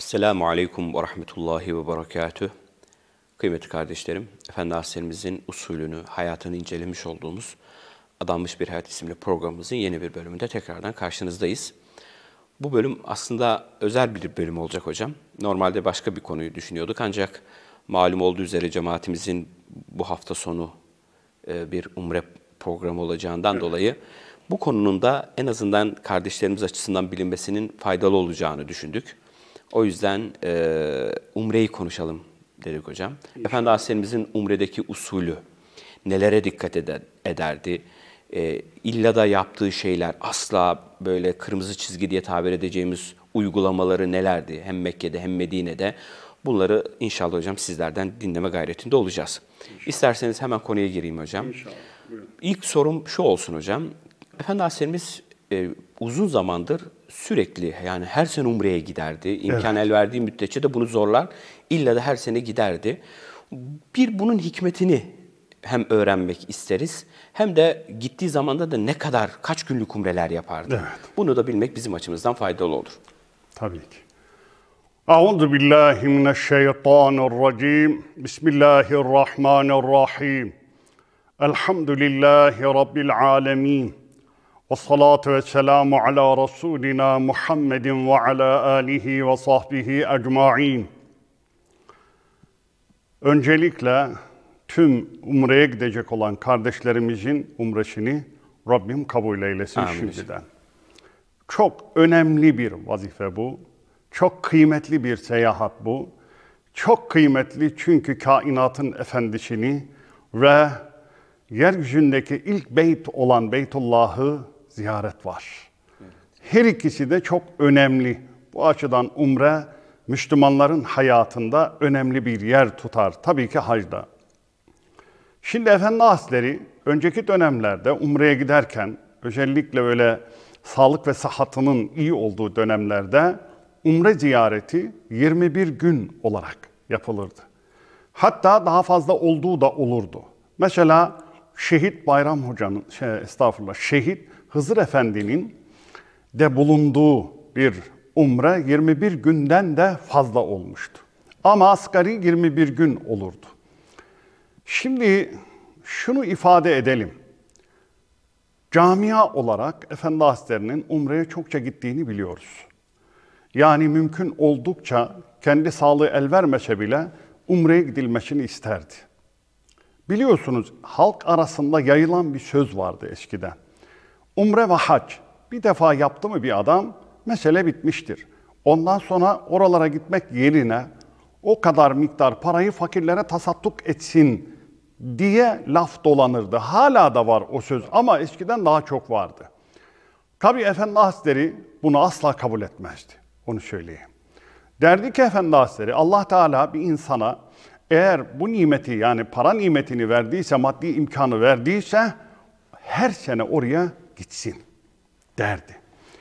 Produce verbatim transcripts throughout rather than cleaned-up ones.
Esselamu Aleyküm ve Rahmetullahi ve Berekatüh. Kıymetli kardeşlerim, Efendi Hazretlerimizin usulünü, hayatını incelemiş olduğumuz Adanmış Bir Hayat isimli programımızın yeni bir bölümünde tekrardan karşınızdayız. Bu bölüm aslında özel bir bölüm olacak hocam. Normalde başka bir konuyu düşünüyorduk ancak malum olduğu üzere cemaatimizin bu hafta sonu bir umre programı olacağından evet. dolayı bu konunun da en azından kardeşlerimiz açısından bilinmesinin faydalı olacağını düşündük. O yüzden e, umreyi konuşalım dedik hocam. İnşallah. Efendi Hazretlerimizin umredeki usulü, nelere dikkat eder, ederdi? E, illa da yaptığı şeyler, asla böyle kırmızı çizgi diye tabir edeceğimiz uygulamaları nelerdi? Hem Mekke'de hem Medine'de. Bunları inşallah hocam sizlerden dinleme gayretinde olacağız. İnşallah. İsterseniz hemen konuya gireyim hocam. İnşallah. Buyurun. İlk sorum şu olsun hocam. Efendi Hazretlerimiz e, uzun zamandır sürekli, yani her sene umreye giderdi. İmkan evet. el verdiği müddetçe de bunu zorlar. İlla da her sene giderdi. Bir bunun hikmetini hem öğrenmek isteriz, hem de gittiği zamanda da ne kadar, kaç günlük umreler yapardı. Evet. Bunu da bilmek bizim açımızdan faydalı olur. Tabii ki. Euzu billahi mineşşeytanirracim. Bismillahirrahmanirrahim. Elhamdülillahi Rabbil alemin. Ve salatu ve selamu ala Resulina Muhammedin ve ala alihi ve sahbihi ecma'in. Öncelikle tüm umreye gidecek olan kardeşlerimizin umresini Rabbim kabul eylesin Amin. Şimdiden. Çok önemli bir vazife bu. Çok kıymetli bir seyahat bu. Çok kıymetli çünkü kainatın efendisini ve yeryüzündeki ilk beyt olan Beytullah'ı ziyaret var. Evet. Her ikisi de çok önemli. Bu açıdan umre Müslümanların hayatında önemli bir yer tutar. Tabii ki hacda. Şimdi Efendi Hazretleri önceki dönemlerde umreye giderken, özellikle öyle sağlık ve sıhhatının iyi olduğu dönemlerde umre ziyareti yirmi bir gün olarak yapılırdı. Hatta daha fazla olduğu da olurdu. Mesela Şehit Bayram Hoca'nın, şey, estağfurullah, Şehit Hızır Efendi'nin de bulunduğu bir umre yirmi bir günden de fazla olmuştu. Ama asgari yirmi bir gün olurdu. Şimdi şunu ifade edelim. Camia olarak Efendi Hazretleri'nin umreye çokça gittiğini biliyoruz. Yani mümkün oldukça kendi sağlığı el vermese bile umreye gidilmesini isterdi. Biliyorsunuz halk arasında yayılan bir söz vardı eskiden. Umre ve hac bir defa yaptı mı bir adam, mesele bitmiştir. Ondan sonra oralara gitmek yerine o kadar miktar parayı fakirlere tasadduk etsin diye laf dolanırdı. Hala da var o söz ama eskiden daha çok vardı. Tabii Efendi Hazretleri bunu asla kabul etmezdi. Onu söyleyeyim. Derdi ki Efendi Hazretleri, Allah Teala bir insana eğer bu nimeti, yani para nimetini verdiyse, maddi imkanı verdiyse her sene oraya gitsin derdi.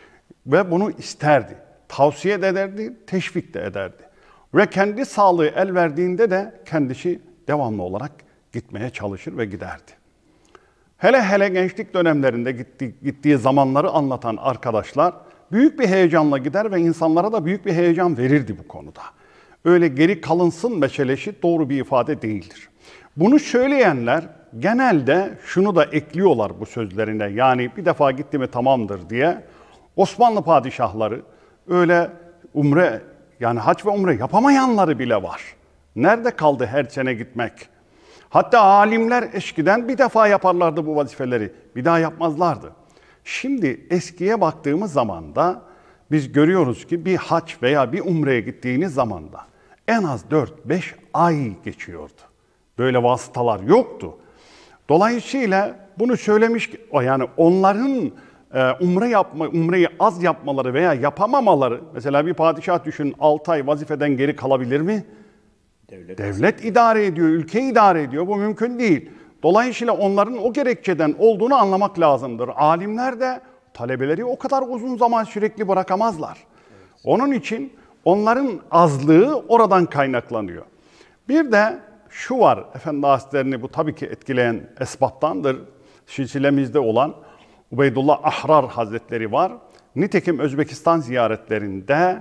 Ve bunu isterdi. Tavsiye de ederdi, teşvik de ederdi. Ve kendi sağlığı el verdiğinde de kendisi devamlı olarak gitmeye çalışır ve giderdi. Hele hele gençlik dönemlerinde gittiği, gittiği zamanları anlatan arkadaşlar büyük bir heyecanla gider ve insanlara da büyük bir heyecan verirdi bu konuda. Öyle geri kalınsın meselesi doğru bir ifade değildir. Bunu söyleyenler genelde şunu da ekliyorlar bu sözlerine. Yani bir defa gitti mi tamamdır diye. Osmanlı padişahları öyle umre, yani hac ve umre yapamayanları bile var. Nerede kaldı her sene gitmek? Hatta alimler eskiden bir defa yaparlardı bu vazifeleri. Bir daha yapmazlardı. Şimdi eskiye baktığımız zaman da biz görüyoruz ki bir hac veya bir umreye gittiğiniz zaman da en az dört beş ay geçiyordu. Böyle vasıtalar yoktu. Dolayısıyla bunu söylemiş, yani onların e, umre yapma, umreyi az yapmaları veya yapamamaları, mesela bir padişah düşünün altı ay vazifeden geri kalabilir mi? Devlet, Devlet idare ediyor, ülke idare ediyor. Bu mümkün değil. Dolayısıyla onların o gerekçeden olduğunu anlamak lazımdır. Alimler de talebeleri o kadar uzun zaman sürekli bırakamazlar. Evet. Onun için onların azlığı oradan kaynaklanıyor. Bir de şu var, Efendi Hazretlerini bu tabii ki etkileyen esbaptandır. Silsilemizde olan Ubeydullah Ahrar Hazretleri var. Nitekim Özbekistan ziyaretlerinde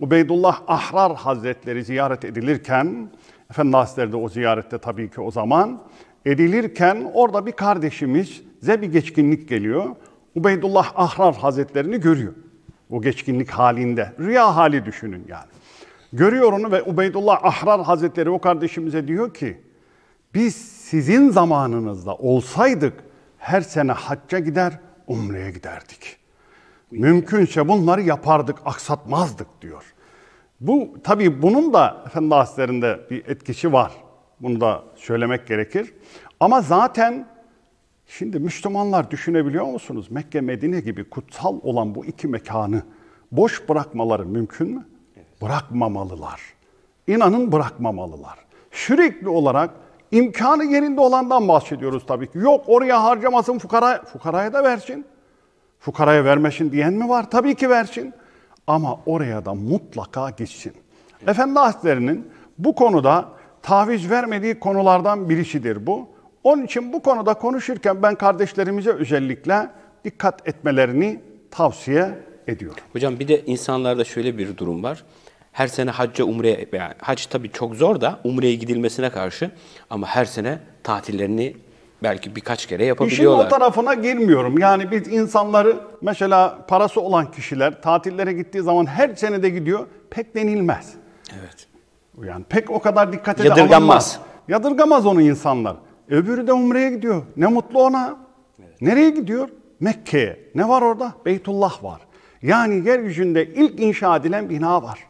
Ubeydullah Ahrar Hazretleri ziyaret edilirken, Efendi Hazretleri de o ziyarette tabii ki o zaman edilirken orada bir kardeşimize bir geçkinlik geliyor. Ubeydullah Ahrar Hazretlerini görüyor. O geçkinlik halinde. Rüya hali düşünün yani. Görüyor onu ve Ubeydullah Ahrar Hazretleri o kardeşimize diyor ki, biz sizin zamanınızda olsaydık her sene hacca gider, umreye giderdik. Mümkünse bunları yapardık, aksatmazdık diyor. Bu tabii bunun da Efendi Hazretleri'nde bir etkisi var. Bunu da söylemek gerekir. Ama zaten şimdi Müslümanlar düşünebiliyor musunuz? Mekke, Medine gibi kutsal olan bu iki mekanı boş bırakmaları mümkün mü? Evet. Bırakmamalılar. İnanın bırakmamalılar. Sürekli olarak imkanı yerinde olandan bahsediyoruz tabii ki. Yok oraya harcamasın, fukara, fukaraya da versin. Fukaraya vermesin diyen mi var? Tabii ki versin. Ama oraya da mutlaka gitsin. Evet. Efendi Hazretleri'nin bu konuda taviz vermediği konulardan birisidir bu. Onun için bu konuda konuşurken ben kardeşlerimize özellikle dikkat etmelerini tavsiye ediyorum. Hocam bir de insanlarda şöyle bir durum var. Her sene hacca, umreye, yani hac tabii çok zor da umreye gidilmesine karşı ama her sene tatillerini belki birkaç kere yapabiliyorlar. İşin o tarafına girmiyorum. Yani biz insanları mesela parası olan kişiler tatillere gittiği zaman her senede gidiyor pek denilmez. Evet. Yani pek o kadar dikkate de Yadırganmaz. Yadırgamaz onu insanlar. Öbürü de umreye gidiyor. Ne mutlu ona. Evet. Nereye gidiyor? Mekke'ye. Ne var orada? Beytullah var. Yani yeryüzünde ilk inşa edilen bina var.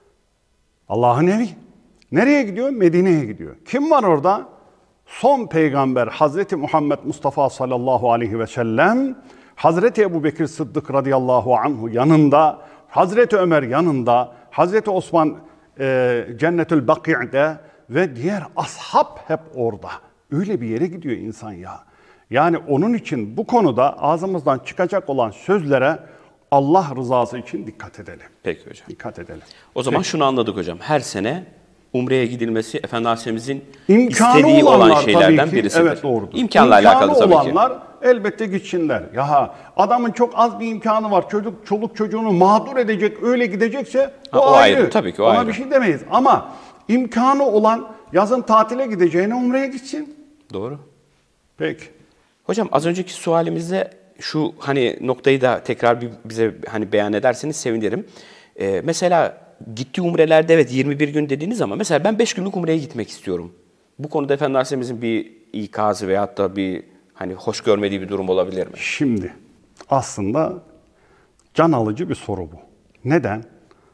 Allah'ın evi. Nereye gidiyor? Medine'ye gidiyor. Kim var orada? Son peygamber Hazreti Muhammed Mustafa sallallahu aleyhi ve sellem, Hazreti Ebubekir Sıddık radıyallahu anhu yanında, Hazreti Ömer yanında, Hazreti Osman e, Cennetül Baki'de ve diğer ashab hep orada. Öyle bir yere gidiyor insan ya. Yani onun için bu konuda ağzımızdan çıkacak olan sözlere Allah rızası için dikkat edelim. Peki hocam. Dikkat edelim. O zaman Peki. Şunu anladık hocam. Her sene umreye gidilmesi Efendi Aleyhisselam'ın İmkanı istediği olan şeylerden ki, birisidir. Evet doğrudur. İmkanla İmkanı alakalı tabii olanlar ki. elbette gitsinler. Ya adamın çok az bir imkanı var. Çocuk çoluk çocuğunu mağdur edecek, öyle gidecekse ha, o, o ayrı. ayrı. Tabii ki o Ona ayrı. bir şey demeyiz. Ama imkanı olan yazın tatile gideceğine umreye gitsin. Doğru. Peki. Hocam az önceki sualimizde şu hani noktayı da tekrar bir bize hani beyan ederseniz sevinirim. Ee, mesela gittiği umrelerde evet yirmi bir gün dediğiniz ama mesela ben beş günlük umreye gitmek istiyorum. Bu konuda Efendi Aleyhisselam'ın bir ikazı veyahut da bir hani hoş görmediği bir durum olabilir mi? Şimdi aslında can alıcı bir soru bu. Neden?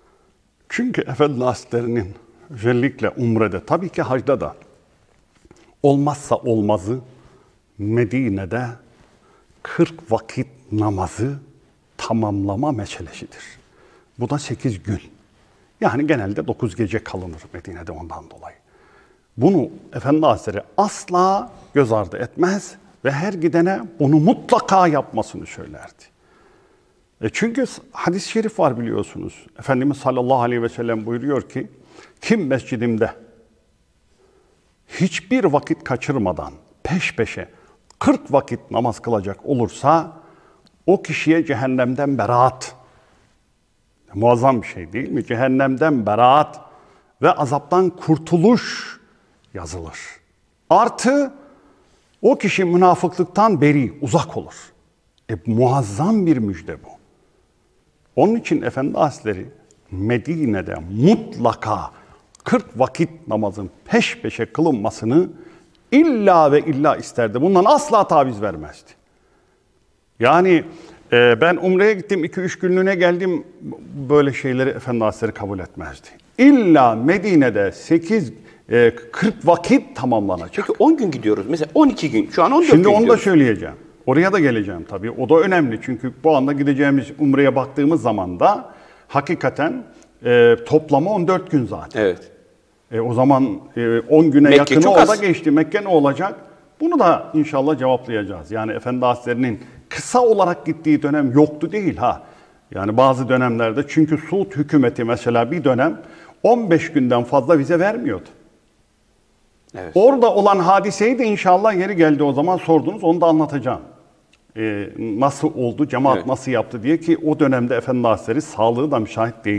Çünkü Efendi Hazretleri'nin özellikle umrede, tabii ki hacda da olmazsa olmazı Medine'de kırk vakit namazı tamamlama meselesidir. Bu da sekiz gün. Yani genelde dokuz gece kalınır Medine'de ondan dolayı. Bunu Efendi Hazretleri asla göz ardı etmez ve her gidene bunu mutlaka yapmasını söylerdi. E çünkü hadis-i şerif var biliyorsunuz. Efendimiz sallallahu aleyhi ve sellem buyuruyor ki, kim mescidimde hiçbir vakit kaçırmadan peş peşe kırk vakit namaz kılacak olursa o kişiye cehennemden beraat. Muazzam bir şey değil mi? Cehennemden beraat ve azaptan kurtuluş yazılır. Artı o kişi münafıklıktan beri, uzak olur. E, muazzam bir müjde bu. Onun için Efendi Hazretleri Medine'de mutlaka kırk vakit namazın peş peşe kılınmasını illa ve illa isterdi. Bundan asla taviz vermezdi. Yani e, ben umreye gittim, iki üç günlüğüne geldim, böyle şeyleri Efendi Hazretleri kabul etmezdi. İlla Medine'de sekiz, kırk vakit tamamlanacak. Çünkü on gün gidiyoruz. Mesela on iki gün, şu an on dört Şimdi gün onu gidiyoruz. da söyleyeceğim. Oraya da geleceğim tabii. O da önemli. Çünkü bu anda gideceğimiz umreye baktığımız zaman da hakikaten e, toplamı on dört gün zaten. Evet. E, o zaman e, on güne Mekke yakını orada az. geçti. Mekke ne olacak? Bunu da inşallah cevaplayacağız. Yani Efendi Hazretleri'nin kısa olarak gittiği dönem yoktu değil ha. Yani bazı dönemlerde, çünkü Suud hükümeti mesela bir dönem on beş günden fazla vize vermiyordu. Evet. Orada olan hadiseyi de inşallah yeri geldi o zaman sordunuz, onu da anlatacağım. Ee, nasıl oldu, cemaat evet. nasıl yaptı diye, ki o dönemde Efendi Hazretleri sağlığı da müsait değildi.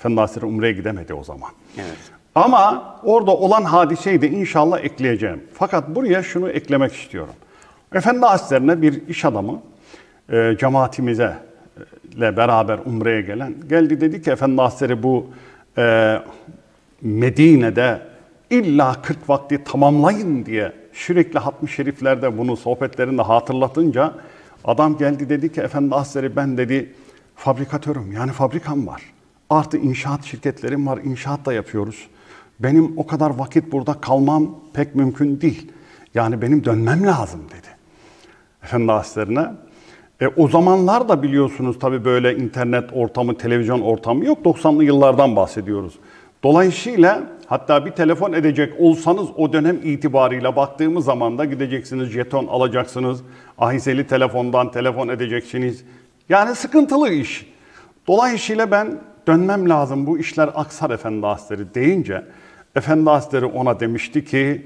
Efendi Hazretleri Umre'ye gidemedi o zaman. Evet. Ama orada olan hadiseyi de inşallah ekleyeceğim. Fakat buraya şunu eklemek istiyorum. Efendi Hazretlerine bir iş adamı e, cemaatimize ile beraber Umre'ye gelen geldi, dedi ki Efendi Hazretleri bu e, Medine'de illa kırk vakti tamamlayın diye sürekli hatmi şeriflerde bunu sohbetlerinde hatırlatınca adam geldi, dedi ki Efendi Hazretleri ben dedi fabrikatörüm, yani fabrikam var. Artı inşaat şirketlerim var, inşaat da yapıyoruz. Benim o kadar vakit burada kalmam pek mümkün değil. Yani benim dönmem lazım dedi. Efendi Hazretlerine. E, o zamanlar da biliyorsunuz tabii böyle internet ortamı, televizyon ortamı yok. doksanlı yıllardan bahsediyoruz. Dolayısıyla hatta bir telefon edecek olsanız o dönem itibarıyla baktığımız zaman da gideceksiniz, jeton alacaksınız. Ahizeli telefondan telefon edeceksiniz. Yani sıkıntılı iş. Dolayısıyla ben dönmem lazım, bu işler aksar Efendi Hazretleri deyince Efendi Hazretleri ona demişti ki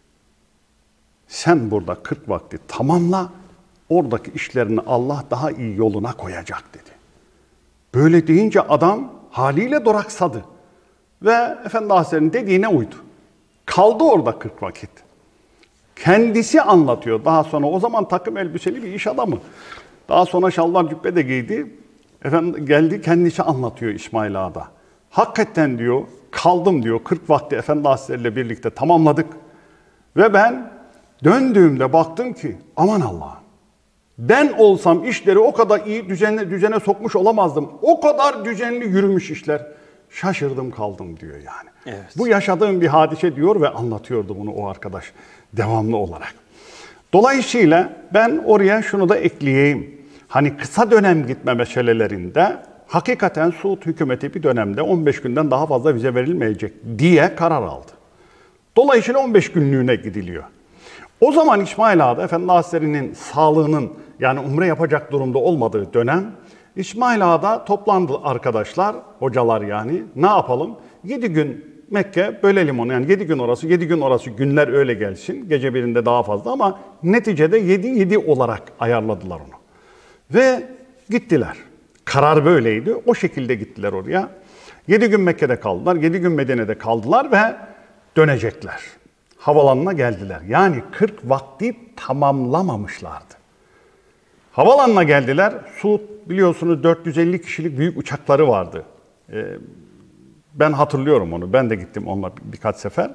sen burada kırk vakti tamamla, oradaki işlerini Allah daha iyi yoluna koyacak dedi. Böyle deyince adam haliyle duraksadı ve Efendi Hazretleri'nin dediğine uydu. Kaldı orada kırk vakit. Kendisi anlatıyor daha sonra, o zaman takım elbiseli bir iş adamı. Daha sonra şalvar cübbe de giydi. Efendim geldi kendisi anlatıyor İsmail Ağa'da. Hakikaten diyor kaldım diyor, kırk vakti Efendi Hazretleri ile birlikte tamamladık. Ve ben döndüğümde baktım ki aman Allah'ım, ben olsam işleri o kadar iyi düzenle, düzene sokmuş olamazdım. O kadar düzenli yürümüş işler. Şaşırdım kaldım diyor yani. Evet. Bu yaşadığım bir hadise diyor ve anlatıyordu bunu o arkadaş devamlı olarak. Dolayısıyla ben oraya şunu da ekleyeyim. Hani kısa dönem gitme meselelerinde hakikaten Suud hükümeti bir dönemde on beş günden daha fazla vize verilmeyecek diye karar aldı. Dolayısıyla on beş günlüğüne gidiliyor. O zaman İsmail Ağa'da Efendi Hazretleri'nin sağlığının yani umre yapacak durumda olmadığı dönem İsmail Ağa'da toplandı arkadaşlar, hocalar yani. Ne yapalım? yedi gün Mekke bölelim onu. Yani yedi gün orası, yedi gün orası, günler öyle gelsin. Gece birinde daha fazla ama neticede yedi yedi olarak ayarladılar onu. Ve gittiler. Karar böyleydi. O şekilde gittiler oraya. yedi gün Mekke'de kaldılar, yedi gün Medine'de kaldılar ve dönecekler. Havalanına geldiler. Yani kırk vakti tamamlamamışlardı. Havalanına geldiler. Suud biliyorsunuz dört yüz elli kişilik büyük uçakları vardı. Ee, ben hatırlıyorum onu. Ben de gittim onunla birkaç sefer.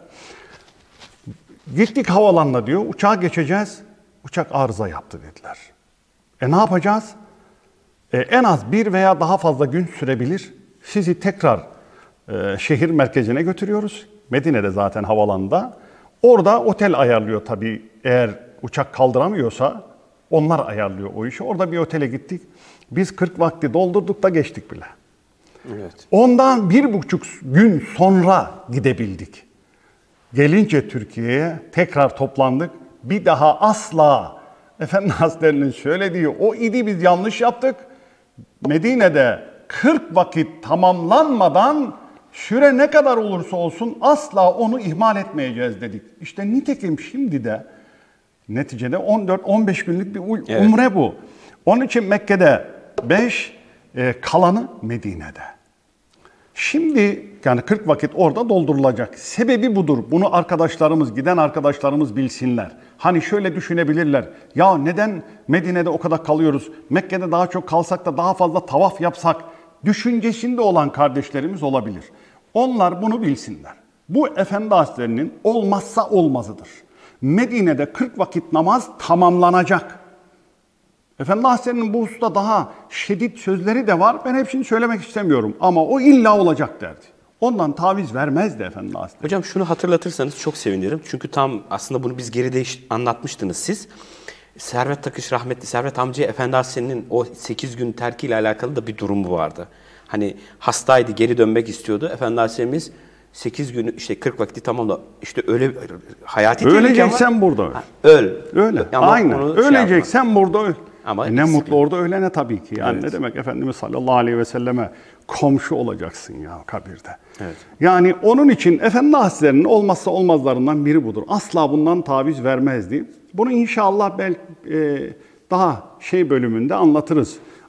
Gittik havalanına diyor. Uçağa geçeceğiz. Uçak arıza yaptı dediler. E ne yapacağız? E, en az bir veya daha fazla gün sürebilir. Sizi tekrar e, şehir merkezine götürüyoruz. Medine'de zaten havalanında. Orada otel ayarlıyor tabii. Eğer uçak kaldıramıyorsa onlar ayarlıyor o işi. Orada bir otele gittik. Biz kırk vakti doldurduk da geçtik bile. Evet. Ondan bir buçuk gün sonra gidebildik. Gelince Türkiye'ye tekrar toplandık. Bir daha asla Efendi Hazretleri'nin söylediği o idi, biz yanlış yaptık. Medine'de kırk vakit tamamlanmadan süre ne kadar olursa olsun asla onu ihmal etmeyeceğiz dedik. İşte nitekim şimdi de neticede on dört on beş günlük bir umre evet. bu. Onun için Mekke'de beş, e, kalanı Medine'de. Şimdi yani kırk vakit orada doldurulacak. Sebebi budur. Bunu arkadaşlarımız, giden arkadaşlarımız bilsinler. Hani şöyle düşünebilirler. Ya neden Medine'de o kadar kalıyoruz? Mekke'de daha çok kalsak da daha fazla tavaf yapsak düşüncesinde olan kardeşlerimiz olabilir. Onlar bunu bilsinler. Bu Efendi Hazretleri'nin olmazsa olmazıdır. Medine'de kırk vakit namaz tamamlanacak. Efendi Hazretleri'nin bu hususta daha şiddet sözleri de var. Ben hepsini söylemek istemiyorum ama o illa olacak derdi. Ondan taviz vermezdi Efendi Hazretleri. Hocam şunu hatırlatırsanız çok sevinirim. Çünkü tam aslında bunu biz geride anlatmıştınız siz. Servet Takış rahmetli Servet amcaya Efendi Hazretleri'nin o sekiz gün terkiyle alakalı da bir durumu vardı. Hani hastaydı, geri dönmek istiyordu. Efendi Hazretlerimiz sekiz günü işte kırk vakti tamamla işte öyle hayati öleceksen ama, burada öl. Ha, öl. Öyle. Ama aynen. Öleceksen şey burada öl. Ama e ne mutlu orada ölene tabii ki. Yani evet. ne demek Efendimiz sallallahu aleyhi ve selleme komşu olacaksın ya kabirde. Evet. Yani onun için Efendi Hazretleri'nin olmazsa olmazlarından biri budur. Asla bundan taviz vermezdi. Bunu inşallah belki e, daha şey bölümünde anlatırız.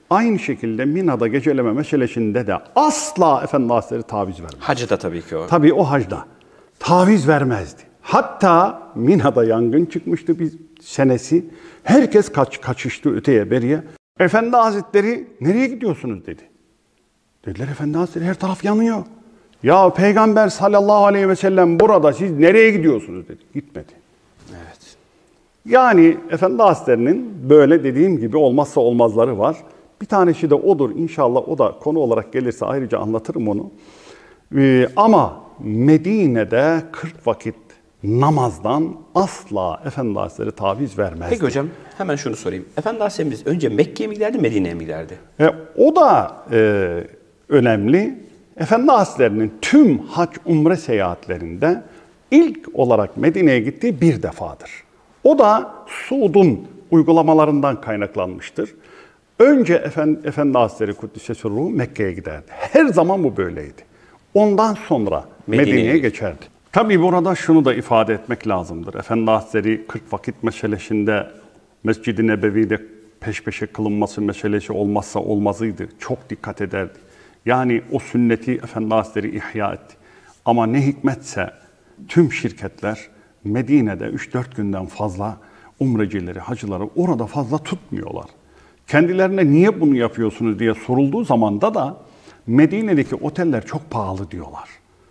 Aynı şekilde Mina'da geceleme meselesinde de asla Efendi Hazretleri taviz vermez. Hacı da tabii ki o. Tabii o hacda taviz vermezdi. Hatta Mina'da yangın çıkmıştı bir senesi. Herkes kaç, kaçıştı öteye beriye. Efendi Hazretleri nereye gidiyorsunuz dedi. Dediler Efendi Hazretleri her taraf yanıyor. Ya Peygamber sallallahu aleyhi ve sellem burada, siz nereye gidiyorsunuz dedi. Gitmedi. Evet. Yani Efendi Hazretleri'nin böyle dediğim gibi olmazsa olmazları var. Bir tanesi de odur. İnşallah o da konu olarak gelirse ayrıca anlatırım onu. Ee, ama Medine'de kırk vakit namazdan asla Efendi Hazretleri taviz vermezdi. Peki hocam hemen şunu sorayım. Efendi Hazretlerimiz önce Mekke'ye mi giderdi, Medine'ye mi giderdi? E, o da e, önemli. Efendi Hazretleri'nin tüm hac umre seyahatlerinde ilk olarak Medine'ye gittiği bir defadır. O da Suud'un uygulamalarından kaynaklanmıştır. Önce Efendi, Efendi Hazretleri Kuddise Sürruhu Mekke'ye giderdi. Her zaman bu böyleydi. Ondan sonra Medine'ye Medine'ye geçerdi. Tabii burada şunu da ifade etmek lazımdır. Efendi Hazretleri kırk vakit meselesinde Mescid-i Nebevi'de peş peşe kılınması meselesi olmazsa olmazıydı. Çok dikkat ederdi. Yani o sünneti Efendi Hazretleri ihya etti. Ama ne hikmetse tüm şirketler Medine'de üç dört günden fazla umrecileri, hacıları orada fazla tutmuyorlar. Kendilerine niye bunu yapıyorsunuz diye sorulduğu zamanda da Medine'deki oteller çok pahalı diyorlar.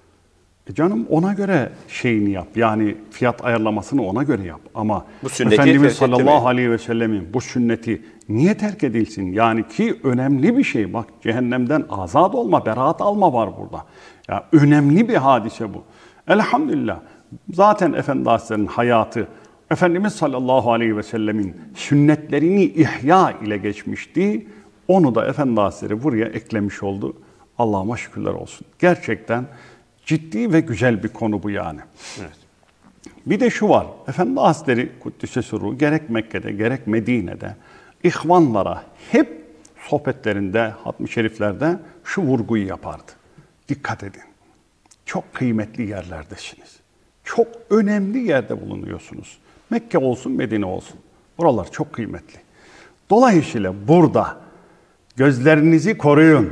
E canım ona göre şeyini yap. Yani fiyat ayarlamasını ona göre yap. Ama Efendimiz sallallahu aleyhi ve sellemin bu sünneti niye terk edilsin? Yani ki önemli bir şey. Bak cehennemden azat olma, beraat alma var burada. Ya önemli bir hadise bu. Elhamdülillah. Zaten Efendi Hazretleri'nin hayatı Efendimiz sallallahu aleyhi ve sellemin sünnetlerini ihya ile geçmişti. Onu da Efendi Hazretleri buraya eklemiş oldu. Allah'ıma şükürler olsun. Gerçekten ciddi ve güzel bir konu bu yani. Evet. Bir de şu var. Efendi Hazretleri Kuddise Sürruhu gerek Mekke'de gerek Medine'de ihvanlara hep sohbetlerinde, hatmi şeriflerde şu vurguyu yapardı. Dikkat edin. Çok kıymetli yerlerdesiniz. Çok önemli yerde bulunuyorsunuz. Mekke olsun, Medine olsun. Buralar çok kıymetli. Dolayısıyla burada gözlerinizi koruyun.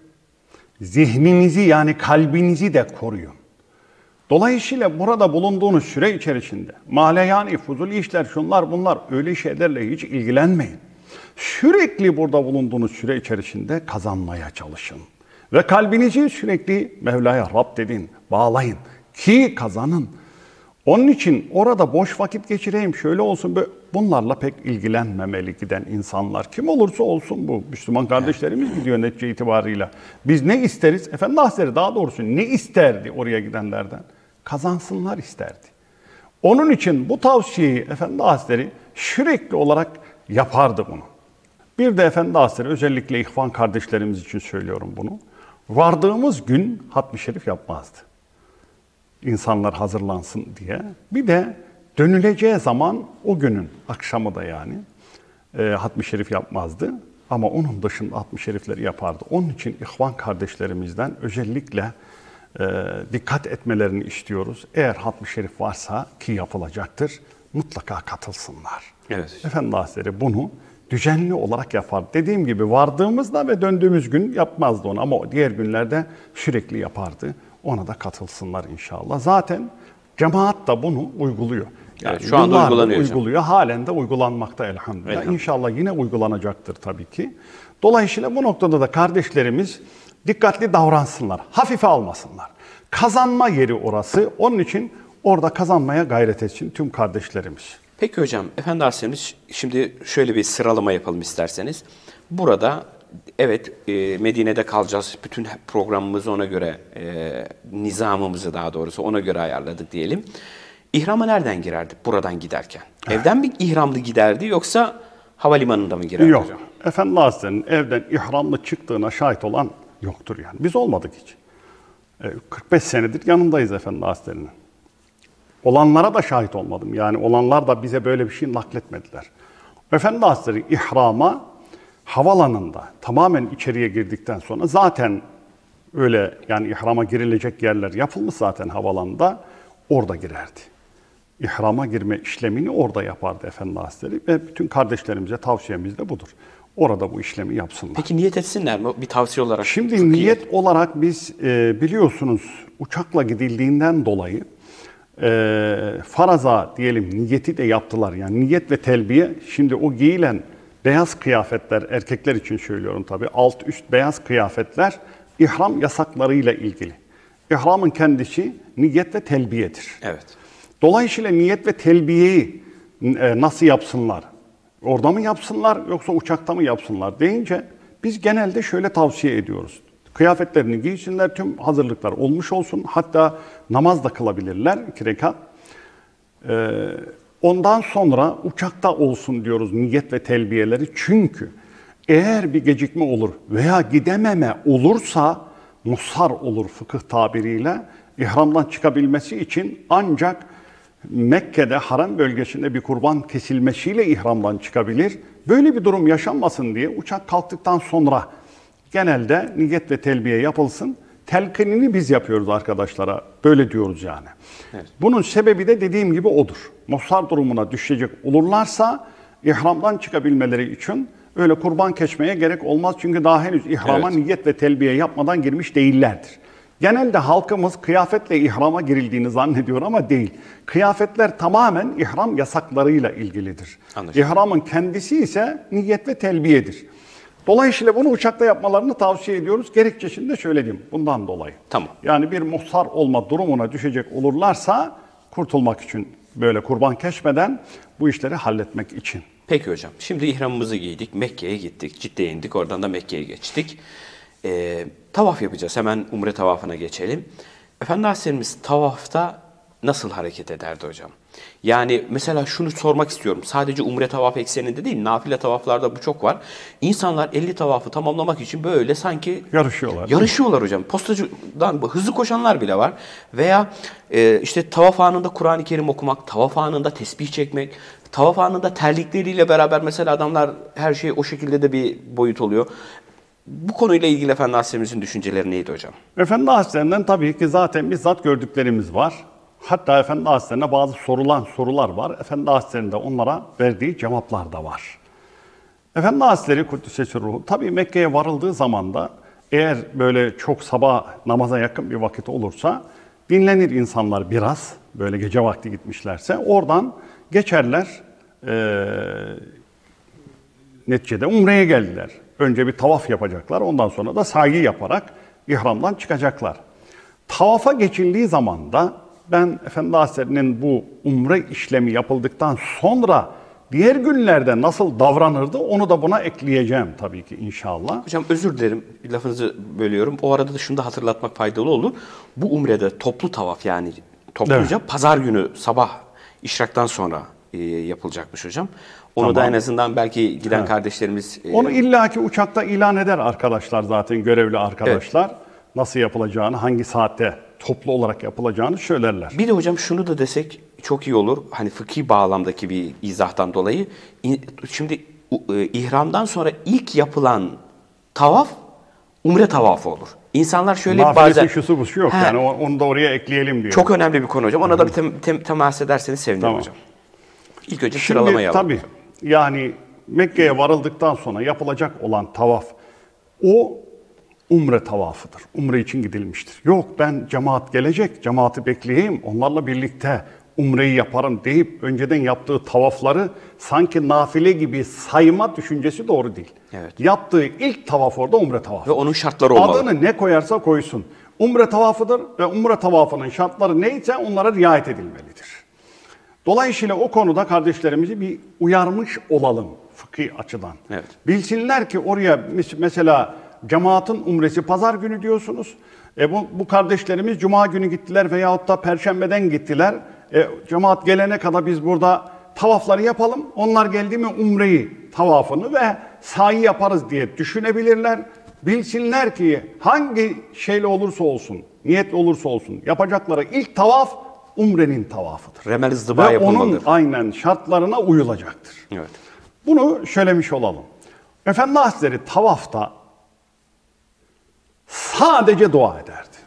Zihninizi yani kalbinizi de koruyun. Dolayısıyla burada bulunduğunuz süre içerisinde maleyani, fuzuli işler, şunlar bunlar öyle şeylerle hiç ilgilenmeyin. Sürekli burada bulunduğunuz süre içerisinde kazanmaya çalışın. Ve kalbinizi sürekli Mevla'ya Rab dedin, bağlayın ki kazanın. Onun için orada boş vakit geçireyim, şöyle olsun, böyle bunlarla pek ilgilenmemeli giden insanlar. Kim olursa olsun bu. Müslüman kardeşlerimiz gidiyor netice itibarıyla. Biz ne isteriz? Efendi Hazretleri daha doğrusu ne isterdi oraya gidenlerden? Kazansınlar isterdi. Onun için bu tavsiyeyi Efendi Hazretleri sürekli olarak yapardı bunu. Bir de Efendi Hazretleri özellikle ihvan kardeşlerimiz için söylüyorum bunu. Vardığımız gün hatmi şerif yapmazdı. İnsanlar hazırlansın diye. Bir de dönüleceği zaman o günün akşamı da yani e, hatmi şerif yapmazdı. Ama onun dışında hatmi şerifleri yapardı. Onun için ihvan kardeşlerimizden özellikle e, dikkat etmelerini istiyoruz. Eğer hatmi şerif varsa ki yapılacaktır, mutlaka katılsınlar. Evet. Efendi Hazretleri bunu düzenli olarak yapar. Dediğim gibi vardığımızda ve döndüğümüz gün yapmazdı onu ama diğer günlerde sürekli yapardı. Ona da katılsınlar inşallah. Zaten cemaat da bunu uyguluyor. Yani evet, şu anda uygulanıyor. Uyguluyor. Halen de uygulanmakta elhamdülillah. elhamdülillah. İnşallah yine uygulanacaktır tabii ki. Dolayısıyla bu noktada da kardeşlerimiz dikkatli davransınlar. Hafife almasınlar. Kazanma yeri orası. Onun için orada kazanmaya gayret etsin tüm kardeşlerimiz. Peki hocam, Efendi Hazretlerimiz şimdi şöyle bir sıralama yapalım isterseniz. Burada evet e, Medine'de kalacağız. Bütün programımızı ona göre, e, nizamımızı daha doğrusu ona göre ayarladık diyelim. İhrama nereden girerdi buradan giderken? Evden mi ihramlı giderdi yoksa havalimanında mı girerdi Yok. hocam? Efendi Hazretleri'nin evden ihramlı çıktığına şahit olan yoktur yani. Biz olmadık hiç. E, kırk beş senedir yanındayız Efendi Hazretleri'nin. Olanlara da şahit olmadım. Yani olanlar da bize böyle bir şey nakletmediler. Efendi Hazretleri ihrama havalanında tamamen içeriye girdikten sonra zaten öyle yani ihrama girilecek yerler yapılmış zaten havalanında orada girerdi. İhrama girme işlemini orada yapardı Efendi Hazretleri ve bütün kardeşlerimize tavsiyemiz de budur. orada bu işlemi yapsınlar. Peki niyet etsinler mi? Bir tavsiye olarak. Şimdi niyet olarak biz e, biliyorsunuz uçakla gidildiğinden dolayı e, faraza diyelim niyeti de yaptılar. Yani niyet ve telbiye, şimdi o giyilen beyaz kıyafetler, erkekler için söylüyorum tabii, alt üst beyaz kıyafetler ihram yasaklarıyla ilgili. İhramın kendisi niyet ve telbiyedir. Evet. Dolayısıyla niyet ve telbiyeyi e, nasıl yapsınlar? Orada mı yapsınlar yoksa uçakta mı yapsınlar deyince biz genelde şöyle tavsiye ediyoruz. Kıyafetlerini giysinler, tüm hazırlıklar olmuş olsun. Hatta namaz da kılabilirler, iki rekat. Ee, ondan sonra uçakta olsun diyoruz niyet ve telbiyeleri. Çünkü eğer bir gecikme olur veya gidememe olursa musar olur fıkıh tabiriyle. İhramdan çıkabilmesi için ancak Mekke'de harem bölgesinde bir kurban kesilmesiyle ihramdan çıkabilir. Böyle bir durum yaşanmasın diye uçak kalktıktan sonra genelde niyet ve telbiye yapılsın. Telkinini biz yapıyoruz arkadaşlara. Böyle diyoruz yani. Evet. Bunun sebebi de dediğim gibi odur. Musar durumuna düşecek olurlarsa ihramdan çıkabilmeleri için öyle kurban kesmeye gerek olmaz. Çünkü daha henüz ihrama evet. niyet ve telbiye yapmadan girmiş değillerdir. Genelde halkımız kıyafetle ihrama girildiğini zannediyor ama değil. Kıyafetler tamamen ihram yasaklarıyla ilgilidir. Anlaşıldı. İhramın kendisi ise niyet ve telbiyedir. Dolayısıyla bunu uçakta yapmalarını tavsiye ediyoruz. Gerekçesini de söyledim bundan dolayı. Tamam. Yani bir muhsar olma durumuna düşecek olurlarsa kurtulmak için, böyle kurban kesmeden bu işleri halletmek için. Peki hocam. Şimdi ihramımızı giydik, Mekke'ye gittik, Cidde'ye indik, oradan da Mekke'ye geçtik. Ee, tavaf yapacağız. Hemen umre tavafına geçelim. Efendi Hazretlerimiz tavafta nasıl hareket ederdi hocam? Yani mesela şunu sormak istiyorum. Sadece umre tavaf ekseninde değil, nafile tavaflarda bu çok var. İnsanlar elli tavafı tamamlamak için böyle sanki yarışıyorlar. Yarışıyorlar hocam. Postacıdan hızlı koşanlar bile var. Veya e, işte tavaf anında Kur'an-ı Kerim okumak, tavaf anında tesbih çekmek, tavaf anında terlikleriyle beraber mesela adamlar her şey o şekilde de bir boyut oluyor. Bu konuyla ilgili Efendi Hazretlerimizin düşünceleri neydi hocam? Efendi Hazretlerinden tabii ki zaten bizzat gördüklerimiz var. Hatta Efendi Hazretlerine bazı sorulan sorular var. Efendi Hazretleri'nin de onlara verdiği cevaplar da var. Efendi Hazretleri Kuddise Sürruhu tabii Mekke'ye varıldığı zaman da eğer böyle çok sabah namaza yakın bir vakit olursa dinlenir insanlar biraz. Böyle gece vakti gitmişlerse oradan geçerler. Ee, neticede umreye geldiler. Önce bir tavaf yapacaklar. Ondan sonra da sa'i yaparak ihramdan çıkacaklar. Tavafa geçildiği zaman da ben Efendi Hazretleri'nin bu umre işlemi yapıldıktan sonra diğer günlerde nasıl davranırdı onu da buna ekleyeceğim tabii ki inşallah. Hocam özür dilerim, lafınızı bölüyorum. O arada da şunu da hatırlatmak faydalı olur. Bu umrede toplu tavaf, yani topluca evet. pazar günü sabah işraktan sonra e, yapılacakmış hocam. Onu tamam. da en azından belki giden evet. kardeşlerimiz... E, onu illaki uçakta ilan eder arkadaşlar, zaten görevli arkadaşlar. Evet. Nasıl yapılacağını, hangi saatte toplu olarak yapılacağını söylerler. Bir de hocam şunu da desek çok iyi olur. Hani fıkhi bağlamdaki bir izahtan dolayı. Şimdi ihramdan sonra ilk yapılan tavaf umre tavafı olur. İnsanlar şöyle Nafilesi bazen... şusu busu yok. He. Yani onu da oraya ekleyelim diyor. Çok önemli bir konu hocam. Ona da bir tem, tem, temas ederseniz sevinirim tamam. hocam. İlk önce Şimdi, sıralamayı alalım. Tabii yani Mekke'ye varıldıktan sonra yapılacak olan tavaf o umre tavafıdır. Umre için gidilmiştir. Yok ben cemaat gelecek, cemaati bekleyeyim, onlarla birlikte umreyi yaparım deyip önceden yaptığı tavafları sanki nafile gibi sayma düşüncesi doğru değil. Evet. Yaptığı ilk tavaf orada umre tavafı. Ve onun şartları olmalı. Adını ne koyarsa koysun. Umre tavafıdır ve umre tavafının şartları neyse onlara riayet edilmelidir. Dolayısıyla o konuda kardeşlerimizi bir uyarmış olalım fıkhi açıdan. Evet. Bilsinler ki oraya mesela cemaatin umresi pazar günü diyorsunuz. E bu, bu kardeşlerimiz cuma günü gittiler veyahut da perşembeden gittiler. E, cemaat gelene kadar biz burada tavafları yapalım. Onlar geldi mi umreyi, tavafını ve sa'i yaparız diye düşünebilirler. Bilsinler ki hangi şeyle olursa olsun, niyet olursa olsun yapacakları ilk tavaf umrenin tavafıdır. Remel ızdıba yapılmalıdır. Ve onun aynen şartlarına uyulacaktır. Evet. Bunu söylemiş olalım. Efendi Hazretleri tavafta sadece dua ederdi.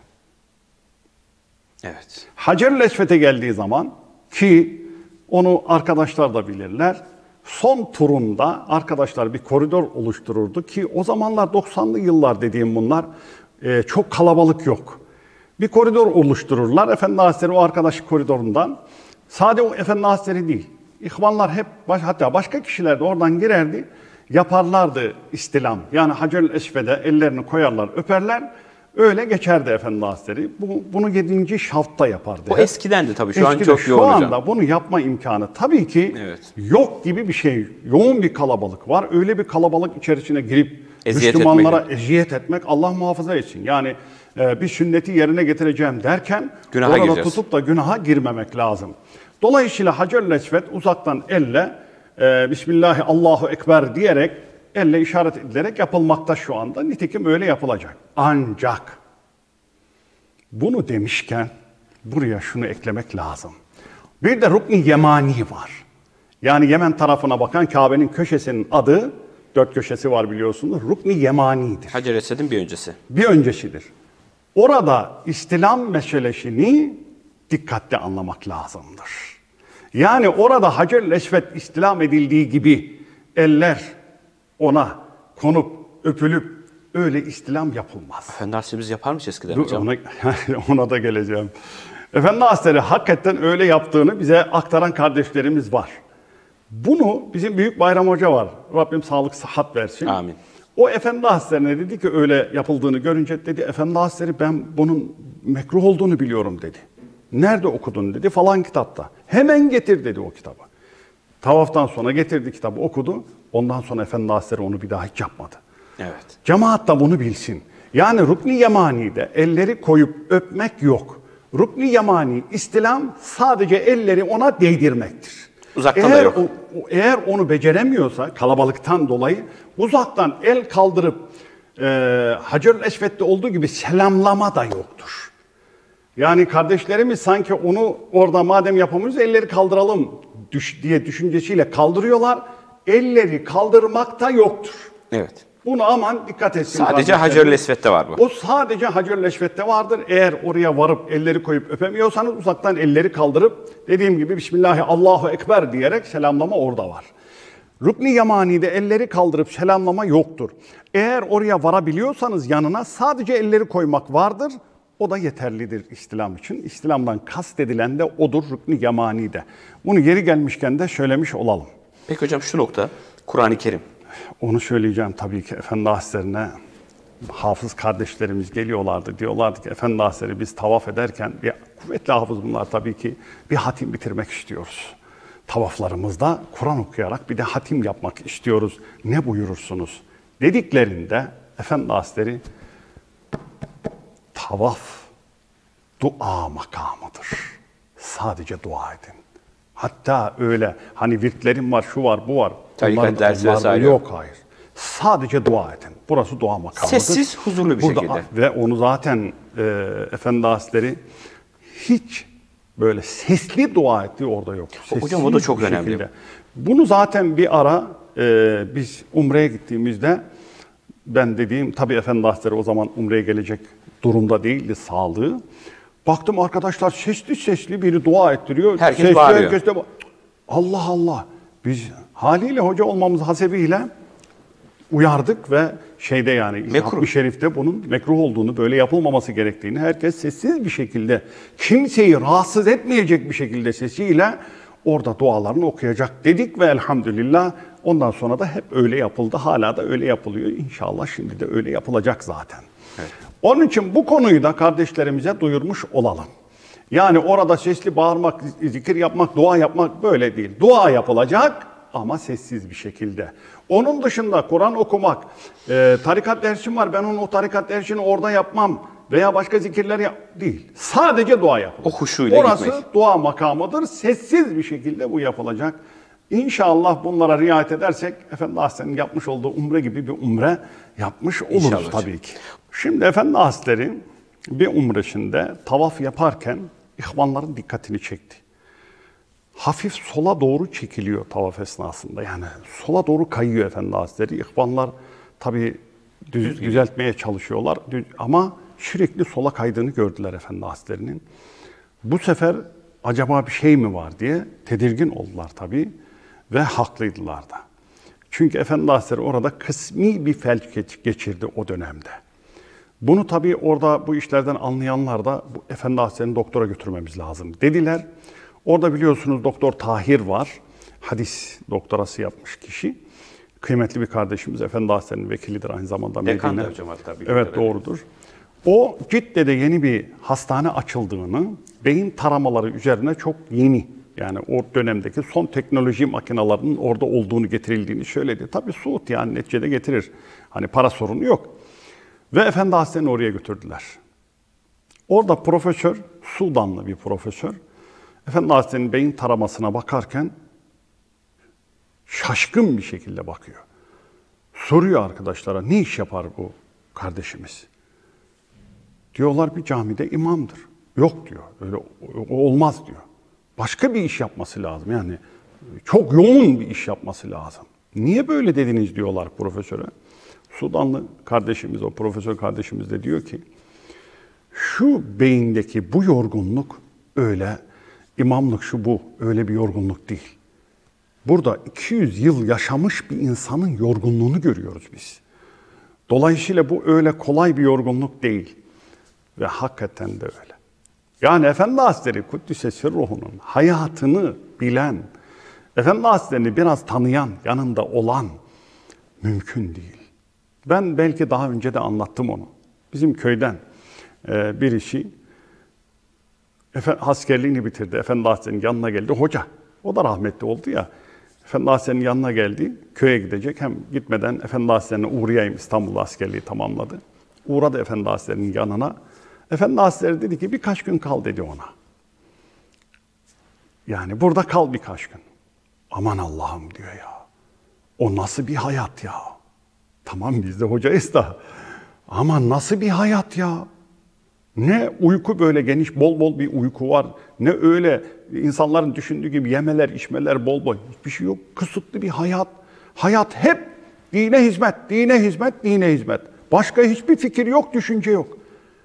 Evet. Hacer-ül Esved'e geldiği zaman ki onu arkadaşlar da bilirler. Son turunda arkadaşlar bir koridor oluştururdu ki o zamanlar doksanlı yıllar dediğim bunlar e, çok kalabalık yok. Bir koridor oluştururlar. Efendi Hazretleri o arkadaş koridorundan sade o Efendi Hazretleri değil. İhvanlar hep baş, hatta başka kişiler de oradan girerdi. Yaparlardı istilam. Yani Hacer-ül Esved'e ellerini koyarlar, öperler. Öyle geçerdi Efendi Hazretleri. Bu, bunu yedinci şafta yapardı. O hep. eskidendi tabii. Şu Eskide, an çok şu yoğun hocam. anda bunu yapma imkanı tabii ki Evet. yok gibi bir şey. Yoğun bir kalabalık var. Öyle bir kalabalık içerisine girip Eziyet Müslümanlara etmek. eziyet etmek Allah muhafaza etsin. Yani e, bir sünneti yerine getireceğim derken Günaha orada gireceğiz. tutup da günaha girmemek lazım. Dolayısıyla Hacer-ül Esved uzaktan elle e, Bismillahi Allahu Ekber diyerek elle işaret edilerek yapılmakta şu anda. Nitekim öyle yapılacak. Ancak bunu demişken buraya şunu eklemek lazım. Bir de Rukn-i Yemani var. Yani Yemen tarafına bakan Kabe'nin köşesinin adı, dört köşesi var biliyorsunuz, Rukn-i Yemani'dir. Hacer Esed'in bir öncesi. Bir öncesidir. Orada istilam meselesini dikkatli anlamak lazımdır. Yani orada Hacer-ül Esved istilam edildiği gibi eller ona konup öpülüp öyle istilam yapılmaz. Efendi Hazretimiz yapar mı eskiden Dur, hocam? ona, ona da geleceğim. Efendi Hazretleri hakikaten öyle yaptığını bize aktaran kardeşlerimiz var. Bunu bizim Büyük Bayram Hoca var. Rabbim sağlık sıhhat versin. Amin. O Efendi Hazretleri'ne dedi ki öyle yapıldığını görünce dedi Efendi Hazretleri ben bunun mekruh olduğunu biliyorum dedi. Nerede okudun dedi falan kitapta. Hemen getir dedi o kitabı. Tavaftan sonra getirdi kitabı okudu. Ondan sonra Efendi Hazretleri onu bir daha hiç yapmadı. Evet. Cemaat da bunu bilsin. Yani Rukn-i Yemani'de elleri koyup öpmek yok. Rukn-i Yemani, istilam sadece elleri ona değdirmektir. Uzaktan eğer da yok. O, o, eğer onu beceremiyorsa kalabalıktan dolayı uzaktan el kaldırıp e, Hacer-ül Esved'de olduğu gibi selamlama da yoktur. Yani kardeşlerimiz sanki onu orada madem yapamıyoruz elleri kaldıralım düş, diye düşüncesiyle kaldırıyorlar. Elleri kaldırmak da yoktur. Evet. Bunu aman dikkat etsin. Sadece Hacer-ül Esved'de var bu. O sadece Hacer-ül Esved'de vardır. Eğer oraya varıp elleri koyup öpemiyorsanız uzaktan elleri kaldırıp dediğim gibi Bismillahi Allahu Ekber diyerek selamlama orada var. Rukn-i Yemani'de elleri kaldırıp selamlama yoktur. Eğer oraya varabiliyorsanız yanına sadece elleri koymak vardır. O da yeterlidir İstilam için. İstilam'dan kastedilen de odur Rukn-i Yemani'de. Bunu yeri gelmişken de söylemiş olalım. Peki hocam şu nokta Kur'an-ı Kerim. Onu söyleyeceğim tabii ki Efendi Hazretlerine. Hafız kardeşlerimiz geliyorlardı. Diyorlardı ki Efendi Hazretleri biz tavaf ederken, bir kuvvetli hafız bunlar tabii ki, bir hatim bitirmek istiyoruz. Tavaflarımızda Kur'an okuyarak bir de hatim yapmak istiyoruz. Ne buyurursunuz? Dediklerinde Efendi Hazretleri tavaf dua makamıdır. Sadece dua edin. Hatta öyle hani virtlerim var, şu var, bu var. Tarikat dersi vesaire yok, hayır. Sadece dua edin. Burası dua makamıdır. Sessiz, huzurlu bir Burada, şekilde. ve onu zaten e, Efendi Hazretleri hiç böyle sesli dua ettiği orada yok. Sessiz Hocam o da çok bir önemli. şekilde. Bunu zaten bir ara e, biz Umre'ye gittiğimizde ben dediğim, tabii Efendi Hazretleri o zaman Umre'ye gelecek durumda değildi sağlığı. Baktım arkadaşlar sesli sesli biri dua ettiriyor. Herkes sesli, bağırıyor. Herkes de, Allah Allah. Biz haliyle hoca olmamız hasebiyle uyardık ve şeyde yani Mekruh. İzah-ı Şerif'te bunun mekruh olduğunu, böyle yapılmaması gerektiğini, herkes sessiz bir şekilde, kimseyi rahatsız etmeyecek bir şekilde sesiyle orada dualarını okuyacak dedik ve elhamdülillah ondan sonra da hep öyle yapıldı. Hala da öyle yapılıyor. İnşallah şimdi de öyle yapılacak zaten. Evet. Onun için bu konuyu da kardeşlerimize duyurmuş olalım. Yani orada sesli bağırmak, zikir yapmak, dua yapmak böyle değil. Dua yapılacak ama sessiz bir şekilde. Onun dışında Kur'an okumak, e, tarikat dersim var, ben onun o tarikat dersini orada yapmam veya başka zikirler yap değil. Sadece dua yapılır. O huşuyla Orası gitmek. dua makamıdır. Sessiz bir şekilde bu yapılacak. İnşallah bunlara riayet edersek Efendi Hazretleri'nin yapmış olduğu umre gibi bir umre yapmış oluruz İnşallah. tabii ki. Şimdi Efendi Hazretleri bir umresinde tavaf yaparken ihvanların dikkatini çekti. Hafif sola doğru çekiliyor tavaf esnasında. Yani sola doğru kayıyor Efendi Hazretleri. İhvanlar tabii düz, düzeltmeye çalışıyorlar düz, ama sürekli sola kaydığını gördüler Efendi Hazretleri'nin. Bu sefer acaba bir şey mi var diye tedirgin oldular tabii. Ve haklıydılar da. Çünkü Efendi Hazretleri orada kısmi bir felç geçirdi o dönemde. Bunu tabii orada bu işlerden anlayanlar da bu Efendi Hazretleri'ni doktora götürmemiz lazım dediler. Orada biliyorsunuz Doktor Tahir var. Hadis doktorası yapmış kişi. Kıymetli bir kardeşimiz, Efendi Hazretleri'nin vekilidir aynı zamanda. Dekan Medine. hocam hatta. Evet doğrudur. O Cidde'de yeni bir hastane açıldığını, beyin taramaları üzerine çok yeni, yani o dönemdeki son teknoloji makinalarının orada olduğunu, getirildiğini söyledi. Tabii Suud yani neticede getirir. Hani para sorunu yok. Ve Efendi Hazretleri'ni oraya götürdüler. Orada profesör, Sudanlı bir profesör, Efendi Hazretleri'nin beyin taramasına bakarken şaşkın bir şekilde bakıyor. Soruyor arkadaşlara, ne iş yapar bu kardeşimiz? Diyorlar bir camide imamdır. Yok diyor, öyle olmaz diyor. Başka bir iş yapması lazım, yani çok yoğun bir iş yapması lazım. Niye böyle dediniz diyorlar profesöre. Sudanlı kardeşimiz, o profesör kardeşimiz de diyor ki, şu beyindeki bu yorgunluk öyle, imamlık şu bu, öyle bir yorgunluk değil. Burada iki yüz yıl yaşamış bir insanın yorgunluğunu görüyoruz biz. Dolayısıyla bu öyle kolay bir yorgunluk değil. Ve hakikaten de öyle. Yani Efendi Hazretleri Kuddise Sirruhu'nun hayatını bilen, Efendi Hazretleri'ni biraz tanıyan, yanında olan mümkün değil. Ben belki daha önce de anlattım onu. Bizim köyden e, birisi askerliğini bitirdi. Efendi Hazretleri'nin yanına geldi. Hoca, o da rahmetli oldu ya. Efendi Hazretleri'nin yanına geldi. Köye gidecek. Hem gitmeden Efendi Hazretleri'ne uğrayayım, İstanbul'da askerliği tamamladı. Uğradı Efendi Hazretleri'nin yanına. Efendi Hazretleri dedi ki birkaç gün kal dedi ona. Yani burada kal birkaç gün. Aman Allah'ım diyor ya. O nasıl bir hayat ya? Tamam biz de hocayız da. Ama nasıl bir hayat ya? Ne uyku böyle geniş, bol bol bir uyku var. Ne öyle insanların düşündüğü gibi yemeler, içmeler bol bol. Hiçbir şey yok. Kısıtlı bir hayat. Hayat hep dine hizmet, dine hizmet, dine hizmet. Başka hiçbir fikir yok, düşünce yok.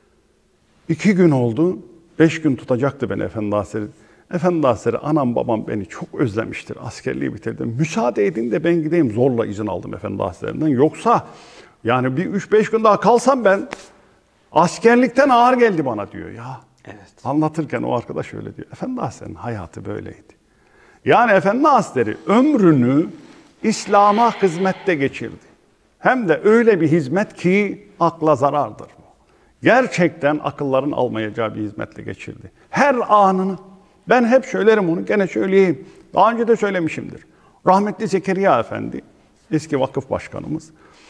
İki gün oldu, beş gün tutacaktı beni Efendi Hazretleri. Efendi Hazretleri, anam babam beni çok özlemiştir, askerliği bitirdim. Müsaade edin de ben gideyim, zorla izin aldım Efendi Hazretleri'nden. Yoksa yani bir üç beş gün daha kalsam ben, askerlikten ağır geldi bana diyor ya. Evet. Anlatırken o arkadaş öyle diyor. Efendi Hazretleri'nin hayatı böyleydi. Yani Efendi Hazretleri ömrünü İslam'a hizmette geçirdi. Hem de öyle bir hizmet ki akla zarardır. Gerçekten akılların almayacağı bir hizmetle geçirdi. Her anını. Ben hep söylerim onu, gene söyleyeyim. Daha önce de söylemişimdir. Rahmetli Zekeriya Efendi, eski vakıf başkanımız.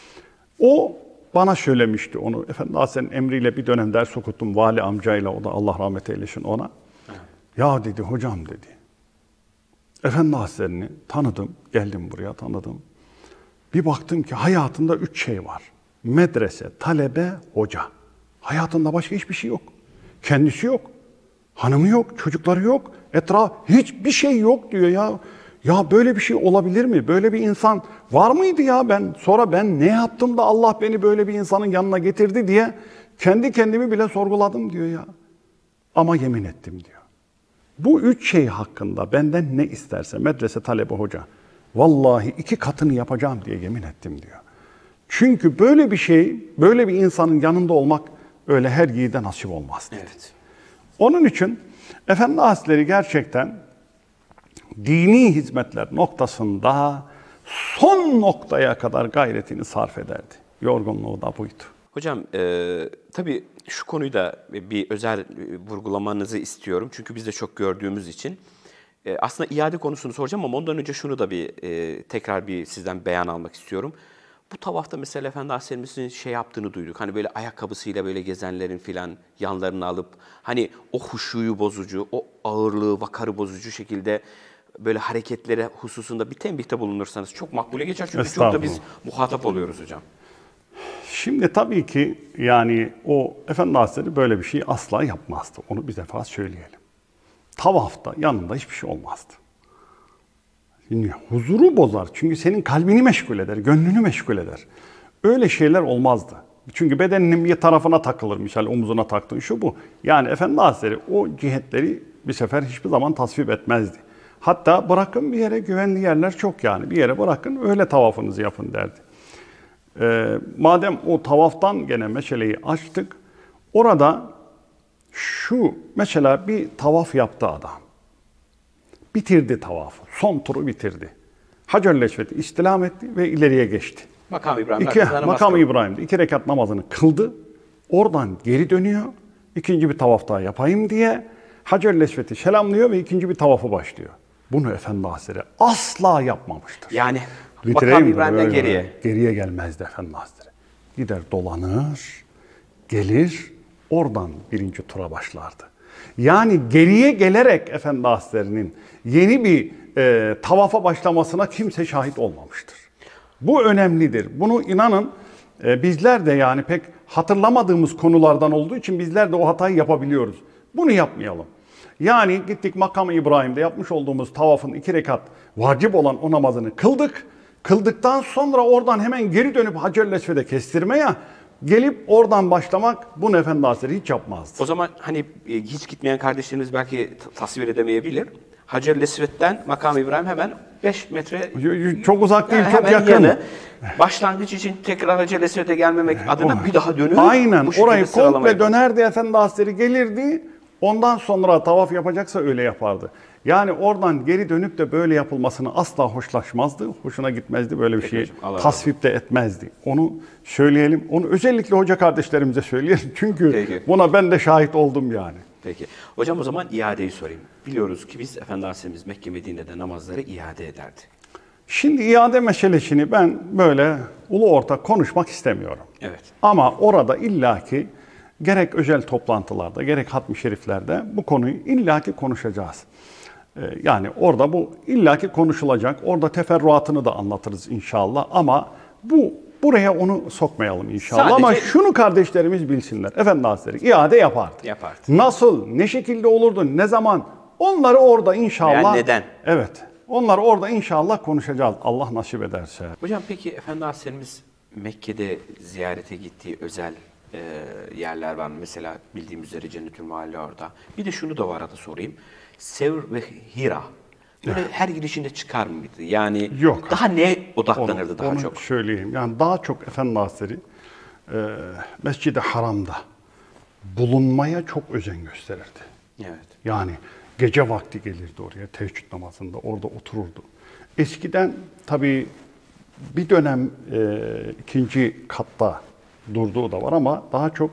O bana söylemişti onu. Efendi Hazretleri'nin emriyle bir dönem ders okuttum vali amcayla, o da Allah rahmet eylesin ona. Evet. Ya dedi, hocam dedi. Efendi Hazretleri'ni tanıdım, geldim buraya tanıdım. Bir baktım ki hayatında üç şey var. Medrese, talebe, hoca. Hayatında başka hiçbir şey yok. Kendisi yok. Hanımı yok, çocukları yok. Etraf hiçbir şey yok diyor ya. Ya böyle bir şey olabilir mi? Böyle bir insan var mıydı ya ben? Sonra ben ne yaptım da Allah beni böyle bir insanın yanına getirdi diye kendi kendimi bile sorguladım diyor ya. Ama yemin ettim diyor. Bu üç şey hakkında benden ne isterse medrese, talebe, hoca, vallahi iki katını yapacağım diye yemin ettim diyor. Çünkü böyle bir şey, böyle bir insanın yanında olmak öyle her yiğide nasip olmaz dedi. Evet. Onun için Efendi Hazretleri gerçekten dini hizmetler noktasında son noktaya kadar gayretini sarf ederdi. Yorgunluğu da buydu. Hocam e, tabii şu konuyu da bir özel vurgulamanızı istiyorum. Çünkü biz de çok gördüğümüz için. E, aslında iade konusunu soracağım ama ondan önce şunu da bir e, tekrar bir sizden beyan almak istiyorum. Bu tavafta mesela Efendi Hazretlerimizin şey yaptığını duyduk. Hani böyle ayakkabısıyla böyle gezenlerin filan yanlarını alıp hani o huşuyu bozucu, o ağırlığı, vakarı bozucu şekilde böyle hareketlere hususunda bir tembihte bulunursanız çok makbule geçer. Çünkü çok da biz muhatap oluyoruz hocam. Şimdi tabii ki yani o Efendi Hazretleri böyle bir şey asla yapmazdı. Onu bir defa söyleyelim. Tavafta yanında hiçbir şey olmazdı. Şimdi huzuru bozar. Çünkü senin kalbini meşgul eder, gönlünü meşgul eder. Öyle şeyler olmazdı. Çünkü bedeninin bir tarafına takılır. Misal omuzuna taktığın şu bu. Yani Efendi Hazretleri o cihetleri bir sefer hiçbir zaman tasvip etmezdi. Hatta bırakın bir yere, güvenli yerler çok yani. Bir yere bırakın, öyle tavafınızı yapın derdi. Ee, madem o tavaftan gene meşeleyi açtık, orada şu mesela bir tavaf yaptı adam. Bitirdi tavafı. Son turu bitirdi. Hacer-ül Esved'i istilam etti ve ileriye geçti. Makam İbrahim'de İki, Makam İbrahim'de iki rekat namazını kıldı. Oradan geri dönüyor. İkinci bir tavaf daha yapayım diye Hacer-ül Esved'i selamlıyor ve ikinci bir tavafı başlıyor. Bunu Efendi Hazretleri asla yapmamıştır. Yani Bitireyim Makam İbrahim'den böyle, geriye. Geriye gelmezdi Efendi Hazretleri. Gider dolanır, gelir, oradan birinci tura başlardı. Yani geriye gelerek Efendi Hazretleri'nin yeni bir e, tavafa başlamasına kimse şahit olmamıştır. Bu önemlidir. Bunu inanın e, bizler de yani pek hatırlamadığımız konulardan olduğu için bizler de o hatayı yapabiliyoruz. Bunu yapmayalım. Yani gittik Makam-ı İbrahim'de yapmış olduğumuz tavafın iki rekat vacip olan o namazını kıldık. Kıldıktan sonra oradan hemen geri dönüp Hacer-ül Esved'e kestirmeye, gelip oradan başlamak bunu Efendi Hazretleri hiç yapmazdı. O zaman hani e, hiç gitmeyen kardeşlerimiz belki t- tasvir edemeyebilir. Hacer-ül Esved'den Makam İbrahim hemen beş metre. Çok uzak değil, Yani çok hemen yakın. yanı. Başlangıç için tekrar Hacer-ül Esved'e gelmemek adına bir daha dönüp Aynen bu şekilde orayı sıralama komple yapar. dönerdi Efendi Hazretleri, gelirdi. Ondan sonra tavaf yapacaksa öyle yapardı. Yani oradan geri dönüp de böyle yapılmasını asla hoşlaşmazdı. Hoşuna gitmezdi. Böyle bir Peki şey hocam, Allah razı tasvip de etmezdi. Onu söyleyelim. Onu özellikle hoca kardeşlerimize söyleyelim. Çünkü Peki. buna ben de şahit oldum yani. Peki. Hocam o zaman iadeyi sorayım. Biliyoruz ki biz Efendi Hazretlerimiz Mekke Medine'de namazları iade ederdi. Şimdi iade meselesini ben böyle ulu orta konuşmak istemiyorum. Evet. Ama orada illaki gerek özel toplantılarda, gerek hatmi şeriflerde bu konuyu illaki konuşacağız. Ee, yani orada bu illaki konuşulacak. Orada teferruatını da anlatırız inşallah. Ama bu buraya onu sokmayalım inşallah. Sadece- Ama şunu kardeşlerimiz bilsinler. Efendi Hazretleri iade yapardı. Yapardı. Nasıl, ne şekilde olurdu, ne zaman? Onları orada inşallah... Veya neden? Evet. Onları orada inşallah konuşacağız. Allah nasip ederse. Hocam peki Efendi Hazretlerimiz Mekke'de ziyarete gittiği özel e, yerler var mı? Mesela bildiğimiz üzere Cennetül Mahalle orada. Bir de şunu da var arada sorayım. Sevr ve Hira. Böyle her girişinde çıkar mıydı? Yani Yok. daha ne odaklanırdı Onu- daha onu çok? söyleyeyim. Yani daha çok Efendi Hazretleri e, Mescid-i Haram'da bulunmaya çok özen gösterirdi. Evet. Yani gece vakti gelirdi oraya teheccüd namazında, orada otururdu. Eskiden tabii bir dönem e, ikinci katta durduğu da var ama daha çok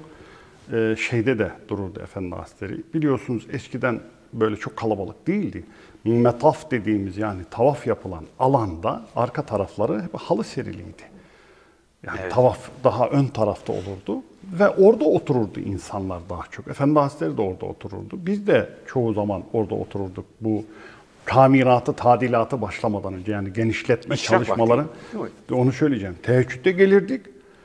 e, şeyde de dururdu Efendi Hazretleri. Biliyorsunuz eskiden böyle çok kalabalık değildi. Metaf dediğimiz yani tavaf yapılan alanda arka tarafları hep halı seriliydi. Yani Evet. tavaf daha ön tarafta olurdu ve orada otururdu insanlar daha çok. Efendi Hazretleri de orada otururdu. Biz de çoğu zaman orada otururduk. Bu tamiratı, tadilatı başlamadan önce yani genişletme İşrak çalışmaları. vakti, değil mi? Onu söyleyeceğim. Teheccüde gelirdik.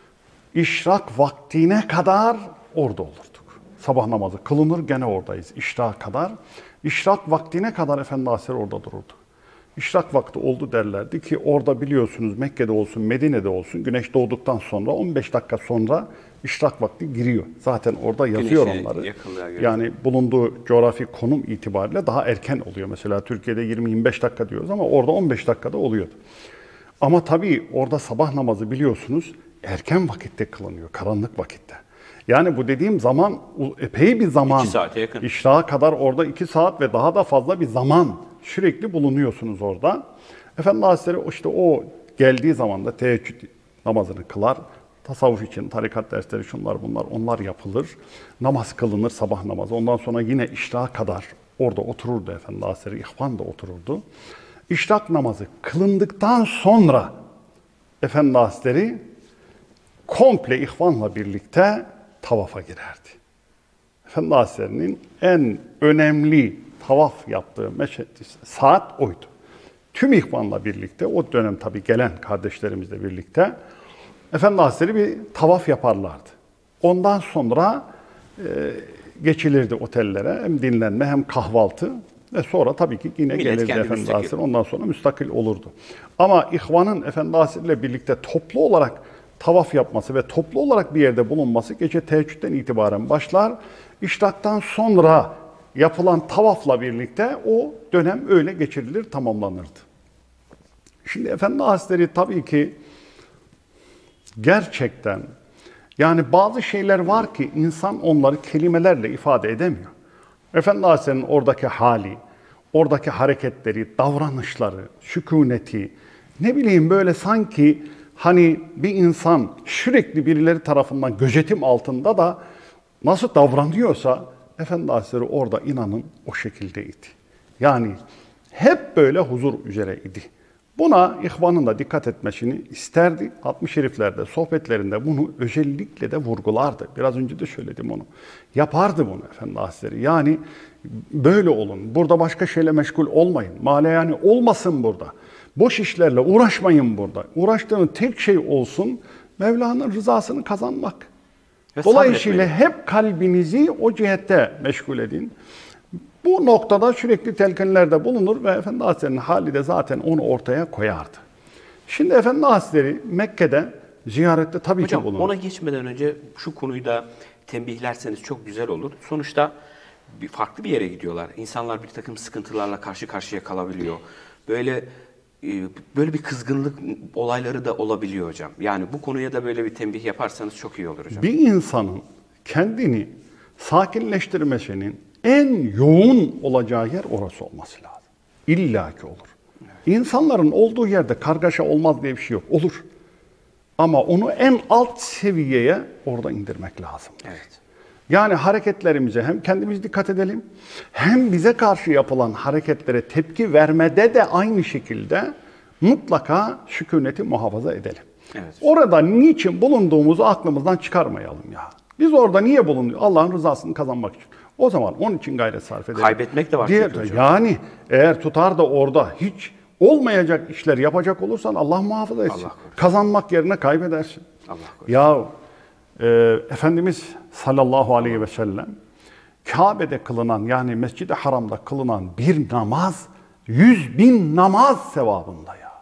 İşrak vaktine kadar orada olurduk. Sabah namazı kılınır gene oradayız işrak kadar. İşrak vaktine kadar Efendi Hazretleri orada dururdu. İşrak vakti oldu derlerdi ki orada biliyorsunuz Mekke'de olsun, Medine'de olsun güneş doğduktan sonra on beş dakika sonra işrak vakti giriyor. Zaten orada yazıyor Güneşe onları. yakınlığa göre. Yani bulunduğu coğrafi konum itibariyle daha erken oluyor. Mesela Türkiye'de yirmi yirmi beş dakika diyoruz ama orada on beş dakikada oluyordu. Ama tabii orada sabah namazı biliyorsunuz erken vakitte kılınıyor, karanlık vakitte. Yani bu dediğim zaman epey bir zaman. İki saate yakın. İşrağa kadar orada iki saat ve daha da fazla bir zaman sürekli bulunuyorsunuz orada. Efendi Hazretleri işte o geldiği zaman da teheccüd namazını kılar. Tasavvuf için tarikat dersleri şunlar bunlar onlar yapılır. Namaz kılınır sabah namazı. Ondan sonra yine işrağa kadar orada otururdu Efendi Hazretleri. İhvan da otururdu. İşrak namazı kılındıktan sonra Efendi Hazretleri komple ihvanla birlikte tavafa girerdi. Efendi Hazretleri'nin en önemli tavaf yaptığı meşed, saat oydu. Tüm ihvanla birlikte, o dönem tabii gelen kardeşlerimizle birlikte Efendi Hazretleri bir tavaf yaparlardı. Ondan sonra e, geçilirdi otellere hem dinlenme hem kahvaltı ve sonra tabii ki yine Millet gelirdi kendi Efendi müstakil. Hazretleri. Ondan sonra müstakil olurdu. Ama ihvanın Efendi Hazretleri ile birlikte toplu olarak tavaf yapması ve toplu olarak bir yerde bulunması gece teheccüden itibaren başlar. İşraktan sonra yapılan tavafla birlikte o dönem öyle geçirilir, tamamlanırdı. Şimdi Efendi Hazretleri tabii ki gerçekten, yani bazı şeyler var ki insan onları kelimelerle ifade edemiyor. Efendi Hazretleri'nin oradaki hali, oradaki hareketleri, davranışları, sükuneti, ne bileyim böyle sanki hani bir insan sürekli birileri tarafından gözetim altında da nasıl davranıyorsa Efendi Hazretleri orada inanın o şekildeydi. Yani hep böyle huzur üzereydi. Buna ihvanın da dikkat etmesini isterdi. Hatmi şeriflerde, sohbetlerinde bunu özellikle de vurgulardı. Biraz önce de söyledim onu. Yapardı bunu Efendi Hazretleri. Yani böyle olun. Burada başka şeyle meşgul olmayın. Male yani olmasın burada. Boş işlerle uğraşmayın burada. Uğraştığınız tek şey olsun Mevla'nın rızasını kazanmak. Ve dolayısıyla hep kalbinizi o cihette meşgul edin. Bu noktada sürekli telkinlerde bulunur ve Efendi Hazretleri'nin hali de zaten onu ortaya koyardı. Şimdi Efendi Hazretleri Mekke'de ziyarette tabii Hocam, ki bulunur. Ona geçmeden önce şu konuyu da tembihlerseniz çok güzel olur. Sonuçta bir farklı bir yere gidiyorlar. İnsanlar bir takım sıkıntılarla karşı karşıya kalabiliyor. Böyle böyle bir kızgınlık olayları da olabiliyor hocam. Yani bu konuya da böyle bir tembih yaparsanız çok iyi olur hocam. Bir insanın kendini sakinleştirmesinin en yoğun olacağı yer orası olması lazım. İlla ki olur. Evet. İnsanların olduğu yerde kargaşa olmaz diye bir şey yok. Olur. Ama onu en alt seviyeye orada indirmek lazım. Evet. Yani hareketlerimize hem kendimiz dikkat edelim, hem bize karşı yapılan hareketlere tepki vermede de aynı şekilde mutlaka sükuneti muhafaza edelim. Evet. Orada niçin bulunduğumuzu aklımızdan çıkarmayalım ya. Biz orada niye bulunuyoruz? Allah'ın rızasını kazanmak için. O zaman onun için gayret sarf edelim. Kaybetmek de var. Diğer, yani eğer tutar da orada hiç olmayacak işler yapacak olursan Allah muhafaza etsin. Allah kazanmak yerine kaybedersin. Allah ya e, Efendimiz sallallahu aleyhi ve sellem Kabe'de kılınan, yani Mescid-i Haram'da kılınan bir namaz yüz bin namaz sevabında ya.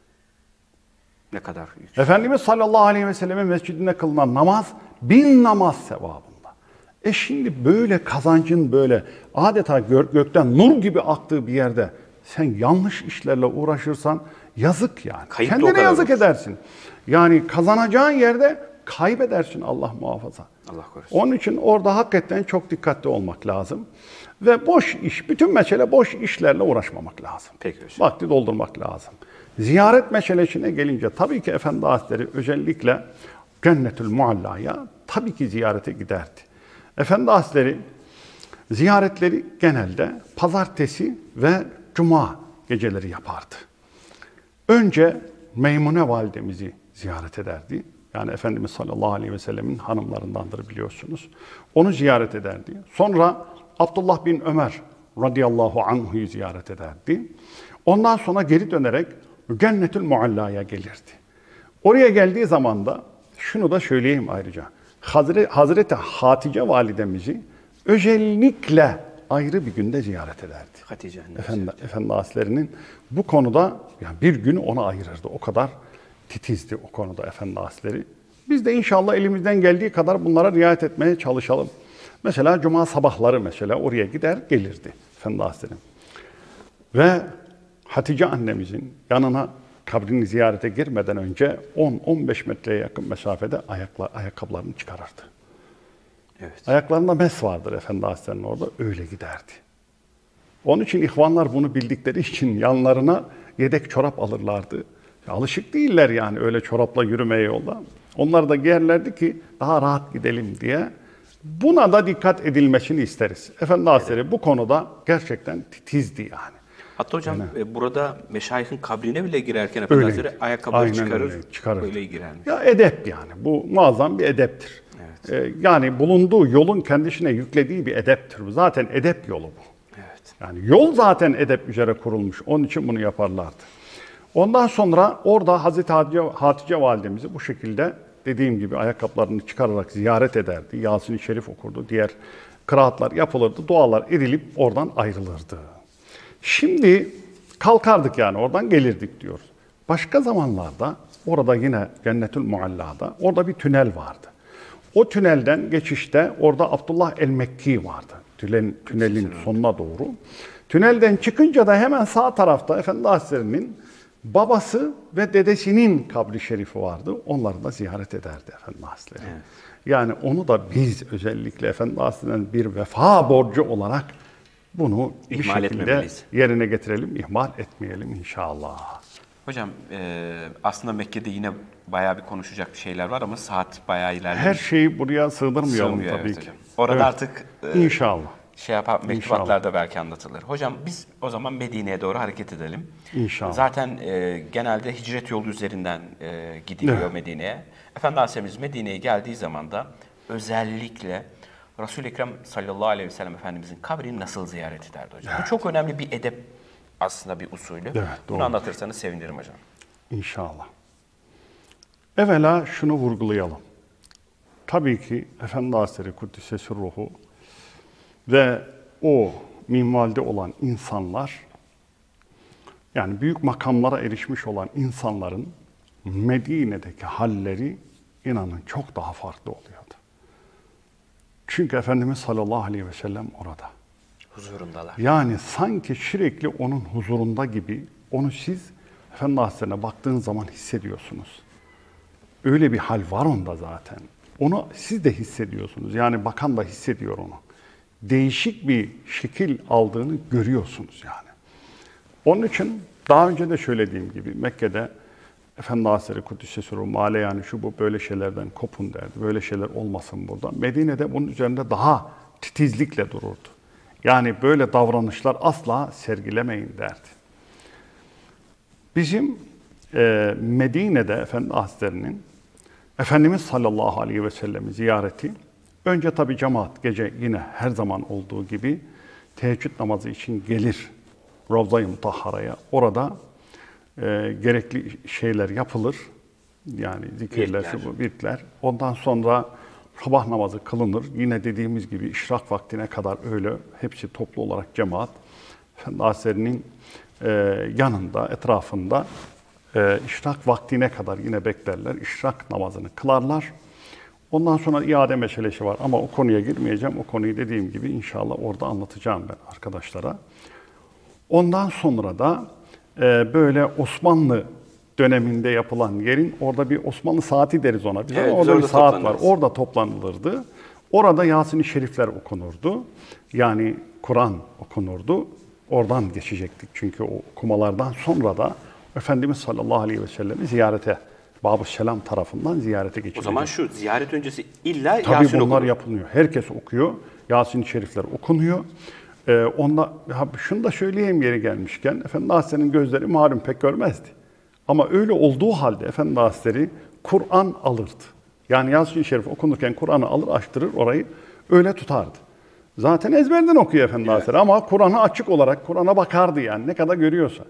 Ne kadar yüksek. Efendimiz sallallahu aleyhi ve sellem'in mescidinde kılınan namaz bin namaz sevabında. E şimdi böyle kazancın böyle adeta gök, gökten nur gibi aktığı bir yerde sen yanlış işlerle uğraşırsan yazık yani. Kayıp kendine yazık olur. edersin. Yani kazanacağın yerde kaybedersin, Allah muhafaza. Allah korusun. Onun için orada hakikaten çok dikkatli olmak lazım. Ve boş iş, bütün mesele boş işlerle uğraşmamak lazım. Peki hocam. Vakti doldurmak lazım. Ziyaret meselesine gelince tabii ki Efendi Hazretleri özellikle Cennetül Mualla'ya tabii ki ziyarete giderdi. Efendi Hazretleri ziyaretleri genelde pazartesi ve cuma geceleri yapardı. Önce Meymune validemizi ziyaret ederdi. Yani Efendimiz sallallahu aleyhi ve sellemin hanımlarındandır biliyorsunuz. Onu ziyaret ederdi. Sonra Abdullah bin Ömer radıyallahu anhu'yu ziyaret ederdi. Ondan sonra geri dönerek Cennetül Mualla'ya gelirdi. Oraya geldiği zaman da şunu da söyleyeyim ayrıca. Hazreti, Hazreti Hatice validemizi özellikle ayrı bir günde ziyaret ederdi. Hatice anne. Efendi, Efendi Hazretleri'nin bu konuda yani bir günü ona ayırırdı. O kadar titizdi o konuda Efendi Hazretleri. Biz de inşallah elimizden geldiği kadar bunlara riayet etmeye çalışalım. Mesela cuma sabahları mesela oraya gider gelirdi Efendi Hazretleri. Ve Hatice annemizin yanına kabrini ziyarete girmeden önce on on beş metreye yakın mesafede ayakla, ayakkabılarını çıkarırdı. Evet. Ayaklarında mes vardır Efendi Hazretleri'nin orada, öyle giderdi. Onun için ihvanlar bunu bildikleri için yanlarına yedek çorap alırlardı. Alışık değiller yani öyle çorapla yürümeye yolda. Onlar da giyerlerdi ki daha rahat gidelim diye. Buna da dikkat edilmesini isteriz. Efendi Hazretleri evet. bu konuda gerçekten titizdi yani. Hatta hocam yani, burada meşayihin kabrine bile girerken Efendi Hazretleri ayakkabıları çıkarır, çıkarır, öyle girermiş. Ya edep yani. Bu muazzam bir edeptir. Evet. Ee, yani bulunduğu yolun kendisine yüklediği bir edeptir. Zaten edep yolu bu. Evet. Yani yol zaten edep üzere kurulmuş. Onun için bunu yaparlardı. Ondan sonra orada Hazreti Hatice, Hatice validemizi bu şekilde dediğim gibi ayakkabılarını çıkararak ziyaret ederdi. Yasin-i Şerif okurdu. Diğer kıraatlar yapılırdı. Dualar edilip oradan ayrılırdı. Şimdi kalkardık yani oradan gelirdik diyoruz. Başka zamanlarda orada yine Cennetül Mualla'da orada bir tünel vardı. O tünelden geçişte orada Abdullah el-Mekki vardı. tünelin, tünelin sonuna doğru. Tünelden çıkınca da hemen sağ tarafta Efendi Hazretleri'nin babası ve dedesinin kabri şerifi vardı. Onları da ziyaret ederdi Efendi Hazretleri. Evet. Yani onu da biz özellikle Efendi Hazretleri'nin bir vefa borcu olarak bunu ihmal bir şekilde yerine getirelim, ihmal etmeyelim inşallah. Hocam e, aslında Mekke'de yine bayağı bir konuşacak bir şeyler var ama saat bayağı ilerlemiş. Her şeyi buraya sığdırmayalım Sığmıyor, tabii evet, ki. Hocam. Orada evet. artık e, inşallah. Şey yapar, mektubatlarda belki anlatılır. Hocam biz o zaman Medine'ye doğru hareket edelim. İnşallah. Zaten e, genelde hicret yolu üzerinden e, gidiliyor evet. Medine'ye. Efendi Aleyhisselam'ız Medine'ye geldiği zaman da özellikle Resul-i Ekrem sallallahu aleyhi ve sellem Efendimizin kabrini nasıl ziyaret ederdi hocam? Evet. Bu çok önemli bir edep aslında bir usulü. Evet, doğru. Bunu anlatırsanız sevinirim hocam. İnşallah. Evvela şunu vurgulayalım. Tabii ki Efendi Hazretleri Kuddisesi ruhu ve o minvalde olan insanlar, yani büyük makamlara erişmiş olan insanların Medine'deki halleri inanın çok daha farklı oluyordu. Çünkü Efendimiz sallallahu aleyhi ve sellem orada. Huzurundalar. Yani sanki sürekli onun huzurunda gibi, onu siz Efendi Hazretlerine baktığın zaman hissediyorsunuz. Öyle bir hal var onda zaten. Onu siz de hissediyorsunuz. Yani bakan da hissediyor onu. Değişik bir şekil aldığını görüyorsunuz yani. Onun için daha önce de söylediğim gibi Mekke'de Efendi Hazretleri Kuddisesi ruhu male yani şu bu böyle şeylerden kopun derdi. Böyle şeyler olmasın burada. Medine'de bunun üzerinde daha titizlikle dururdu. Yani böyle davranışlar asla sergilemeyin derdi. Bizim e, Medine'de Efendi Hazretleri'nin Efendimiz sallallahu aleyhi ve sellem'i ziyareti, önce tabi cemaat gece yine her zaman olduğu gibi teheccüd namazı için gelir Ravza-i Mutahhara'ya. Orada e, gerekli şeyler yapılır. Yani zikirler, şu bu, virtler. Ondan sonra sabah namazı kılınır. Yine dediğimiz gibi işrak vaktine kadar öyle hepsi toplu olarak cemaat Efendi Hazretleri'nin e, yanında, etrafında e, işrak vaktine kadar yine beklerler. İşrak namazını kılarlar. Ondan sonra iade meselesi var ama o konuya girmeyeceğim. O konuyu dediğim gibi inşallah orada anlatacağım ben arkadaşlara. Ondan sonra da e, böyle Osmanlı döneminde yapılan yerin, orada bir Osmanlı saati deriz ona. Biz evet, orada bir saat var. Orada toplanılırdı. Orada Yasin-i Şerifler okunurdu. Yani Kur'an okunurdu. Oradan geçecektik. Çünkü o okumalardan sonra da Efendimiz sallallahu aleyhi ve sellem'i ziyarete, Bab-ı Selam tarafından ziyarete geçilecek. O zaman şu ziyaret öncesi illa Yasin okunur. Tabii bunlar okunur. yapılıyor. Herkes okuyor. Yasin-i Şerifler okunuyor. Ee, onda, şunu da söyleyeyim yeri gelmişken, Efendi Hazretleri'nin gözleri malum pek görmezdi. Ama öyle olduğu halde Efendi Hazretleri Kur'an alırdı. Yani Yasin-i Şerif okunurken Kur'an'ı alır, açtırır orayı, öyle tutardı. Zaten ezberden okuyor Efendi evet. Hazretleri ama Kur'an'a açık olarak Kur'an'a bakardı yani ne kadar görüyorsa.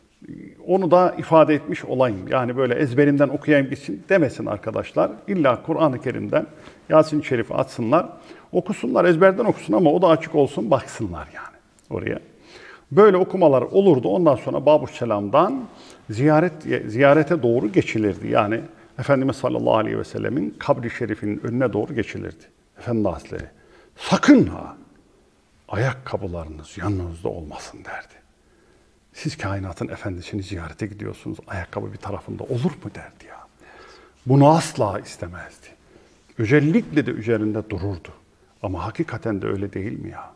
Onu da ifade etmiş olayım. Yani böyle ezberimden okuyayım gitsin demesin arkadaşlar. İlla Kur'an-ı Kerim'den Yasin-i Şerif'i açsınlar, okusunlar, ezberden okusun ama o da açık olsun, baksınlar yani oraya. Böyle okumalar olurdu. Ondan sonra Bab-ı Selam'dan ziyaret ziyarete doğru geçilirdi. Yani Efendimiz sallallahu aleyhi ve sellemin kabri şerifinin önüne doğru geçilirdi. Efendi Hazretleri, sakın ha ayakkabılarınız yanınızda olmasın derdi. Siz kainatın efendisini ziyarete gidiyorsunuz, ayakkabı bir tarafında olur mu derdi ya. Bunu asla istemezdi. Özellikle de üzerinde dururdu. Ama hakikaten de öyle değil mi ya?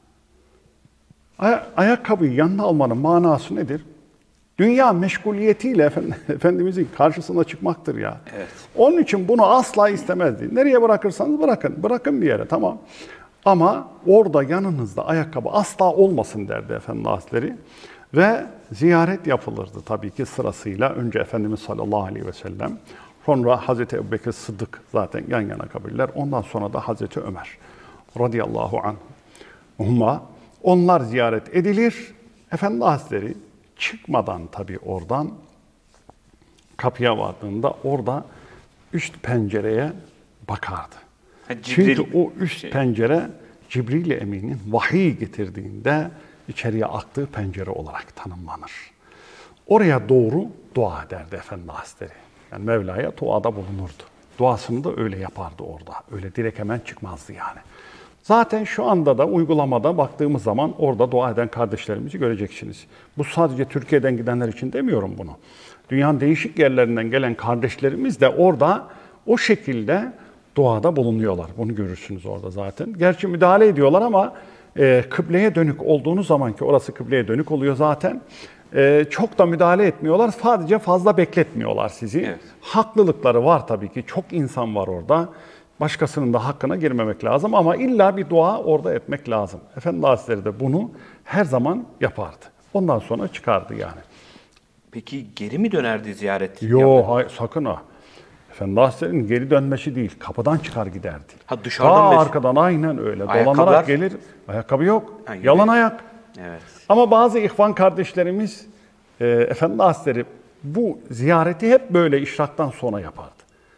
Ay- ayakkabıyı yanına almanın manası nedir? Dünya meşguliyetiyle Efendimizin karşısına çıkmaktır ya. Evet. Onun için bunu asla istemezdi. Nereye bırakırsanız bırakın. Bırakın bir yere, tamam. Ama orada yanınızda ayakkabı asla olmasın derdi Efendi Hazretleri. Ve ziyaret yapılırdı tabii ki sırasıyla. Önce Efendimiz sallallahu aleyhi ve sellem, sonra Hazreti Ebubekir Sıddık zaten yan yana kabirler. Ondan sonra da Hazreti Ömer radıyallahu anhuma. Onlar ziyaret edilir. Efendi Hazretleri çıkmadan tabii oradan kapıya vardığında orada üst pencereye bakardı. Ha, Çünkü o üst şey. pencere Cibril-i Emin'in vahiy getirdiğinde içeriye aktığı pencere olarak tanımlanır. Oraya doğru dua ederdi Efendi Hazretleri. Yani Mevla'ya duada bulunurdu. Duasını da öyle yapardı orada. Öyle direkt hemen çıkmazdı yani. Zaten şu anda da uygulamada baktığımız zaman orada dua eden kardeşlerimizi göreceksiniz. Bu sadece Türkiye'den gidenler için demiyorum bunu. Dünyanın değişik yerlerinden gelen kardeşlerimiz de orada o şekilde duada bulunuyorlar. Bunu görürsünüz orada zaten. Gerçi müdahale ediyorlar ama e, kıbleye dönük olduğunuz zaman ki orası kıbleye dönük oluyor zaten. E, çok da müdahale etmiyorlar. Sadece fazla bekletmiyorlar sizi. Evet. Haklılıkları var tabii ki. Çok insan var orada. Başkasının da hakkına girmemek lazım ama illa bir dua orada etmek lazım. Efendimiz Hazretleri de bunu her zaman yapardı. Ondan sonra çıkardı yani. Peki geri mi dönerdi ziyaret? Yo, hayır, sakın ha. Efendimiz Hazretleri'nin geri dönmesi değil, kapıdan çıkar giderdi. Ha, dışarıdan Ta mes- arkadan aynen öyle. Ayakkabılar? Dolanarak gelir. Ayakkabı yok. Ha, yürü. Yalan ayak. Evet. Ama bazı ihvan kardeşlerimiz, e, Efendimiz Hazretleri bu ziyareti hep böyle işraktan sonra yapardı.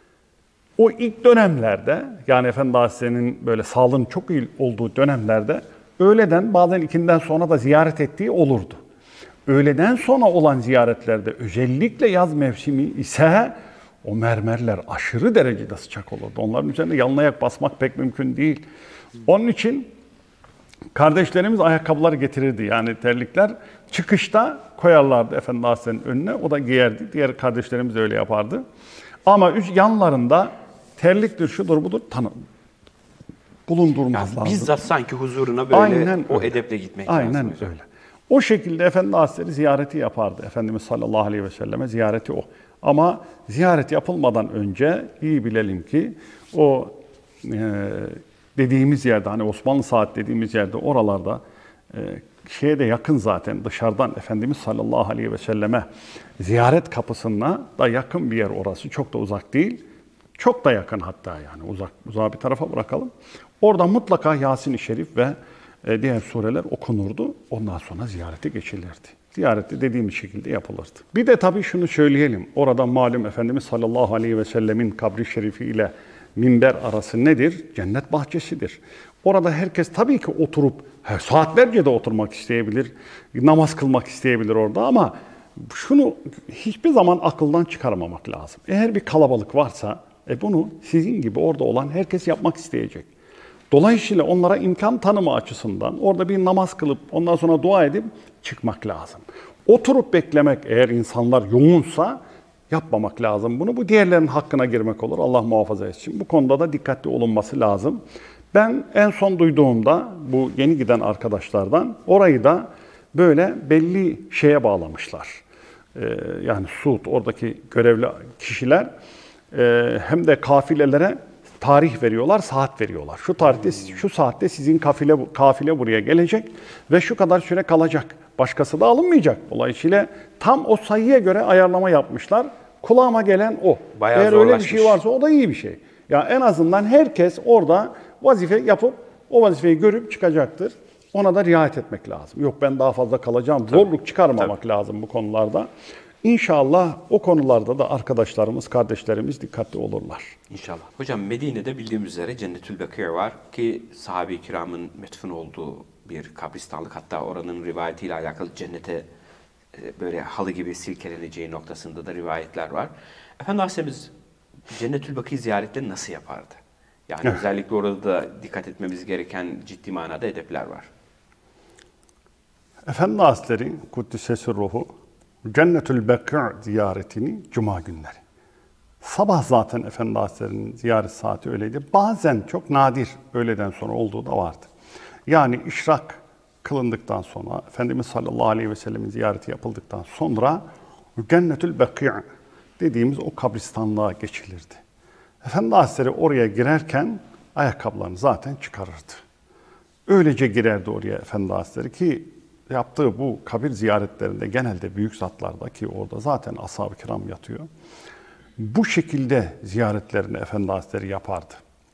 O ilk dönemlerde, yani Efendimiz Hazretleri'nin böyle sağlığın çok iyi olduğu dönemlerde öğleden bazen ikinden sonra da ziyaret ettiği olurdu. Öğleden sonra olan ziyaretlerde özellikle yaz mevsimi ise o mermerler aşırı derecede sıcak olurdu. Onların üzerine yalın ayak basmak pek mümkün değil. Onun için kardeşlerimiz ayakkabıları getirirdi, yani terlikler. Çıkışta koyarlardı Efendimiz Hazretleri'nin önüne, o da giyerdi. Diğer kardeşlerimiz de öyle yapardı. Ama üst yanlarında terliktir, şudur budur tanı bulundurmazlardı. Yani bizzat sanki huzuruna böyle Aynen o öyle. edeple gitmek Aynen lazım. Aynen öyle. O şekilde Efendimiz Hazretleri ziyareti yapardı. Efendimiz sallallahu aleyhi ve selleme ziyareti o. Ama ziyaret yapılmadan önce iyi bilelim ki o e, dediğimiz yerde, hani Osmanlı Saat dediğimiz yerde, oralarda e, şeye de yakın zaten, dışarıdan Efendimiz sallallahu aleyhi ve selleme ziyaret kapısına da yakın bir yer orası. Çok da uzak değil. Çok da yakın hatta, yani uzak, uzağı bir tarafa bırakalım. Orada mutlaka Yasin-i Şerif ve e, diğer sureler okunurdu. Ondan sonra ziyarete geçilirdi. Ziyarette dediğimiz şekilde yapılırdı. Bir de tabii şunu söyleyelim. Orada malum Efendimiz sallallahu aleyhi ve sellemin kabri şerifi ile minber arası nedir? Cennet bahçesidir. Orada herkes tabii ki oturup he, saatlerce de oturmak isteyebilir, namaz kılmak isteyebilir orada, ama şunu hiçbir zaman akıldan çıkarmamak lazım. Eğer bir kalabalık varsa e bunu sizin gibi orada olan herkes yapmak isteyecek. Dolayısıyla onlara imkan tanıma açısından orada bir namaz kılıp ondan sonra dua edip çıkmak lazım. Oturup beklemek, eğer insanlar yoğunsa yapmamak lazım bunu. Bu diğerlerinin hakkına girmek olur. Allah muhafaza etsin. Bu konuda da dikkatli olunması lazım. Ben en son duyduğumda bu yeni giden arkadaşlardan orayı da böyle belli şeye bağlamışlar. Ee, yani Suud, oradaki görevli kişiler e, hem de kafilelere tarih veriyorlar, saat veriyorlar. Şu tarihte, şu saatte sizin kafile, kafile buraya gelecek ve şu kadar süre kalacak. Başkası da alınmayacak. Dolayısıyla tam o sayıya göre ayarlama yapmışlar. Kulağıma gelen o. Bayağı Eğer öyle bir zorlaşmış. şey varsa o da iyi bir şey. Ya en azından herkes orada vazife yapıp o vazifeyi görüp çıkacaktır. Ona da riayet etmek lazım. Yok ben daha fazla kalacağım. Tabii. Zorluk çıkarmamak Tabii. lazım bu konularda. İnşallah o konularda da arkadaşlarımız, kardeşlerimiz dikkatli olurlar. İnşallah. Hocam Medine'de bildiğimiz üzere Cennetül Bekî var ki sahabe-i kiramın metfun olduğu bir kabristanlık. Hatta oranın rivayetiyle alakalı cennete böyle halı gibi silkeleneceği noktasında da rivayetler var. Efendimiz Aleyhisselam'ız Cennetül Bekî ziyaretleri nasıl yapardı? Yani Evet. özellikle orada da dikkat etmemiz gereken ciddi manada edepler var. Efendimiz Hazretleri Kuddisesi Ruhu Cennetül Bekî ziyaretini Cuma günleri. Sabah zaten Efendimiz Hazretleri'nin ziyaret saati öyleydi. Bazen çok nadir öğleden sonra olduğu da vardı. Yani işrak kılındıktan sonra, Efendimiz sallallahu aleyhi ve sellemin ziyareti yapıldıktan sonra Cennetül Bekî dediğimiz o kabristanlığa geçilirdi. Efendimiz Hazretleri oraya girerken ayakkabılarını zaten çıkarırdı. Öylece girerdi oraya Efendimiz Hazretleri ki yaptığı bu kabir ziyaretlerinde genelde büyük zatlarda, ki orada zaten ashab-ı kiram yatıyor, bu şekilde ziyaretlerini Efendimiz Hazretleri yapardı.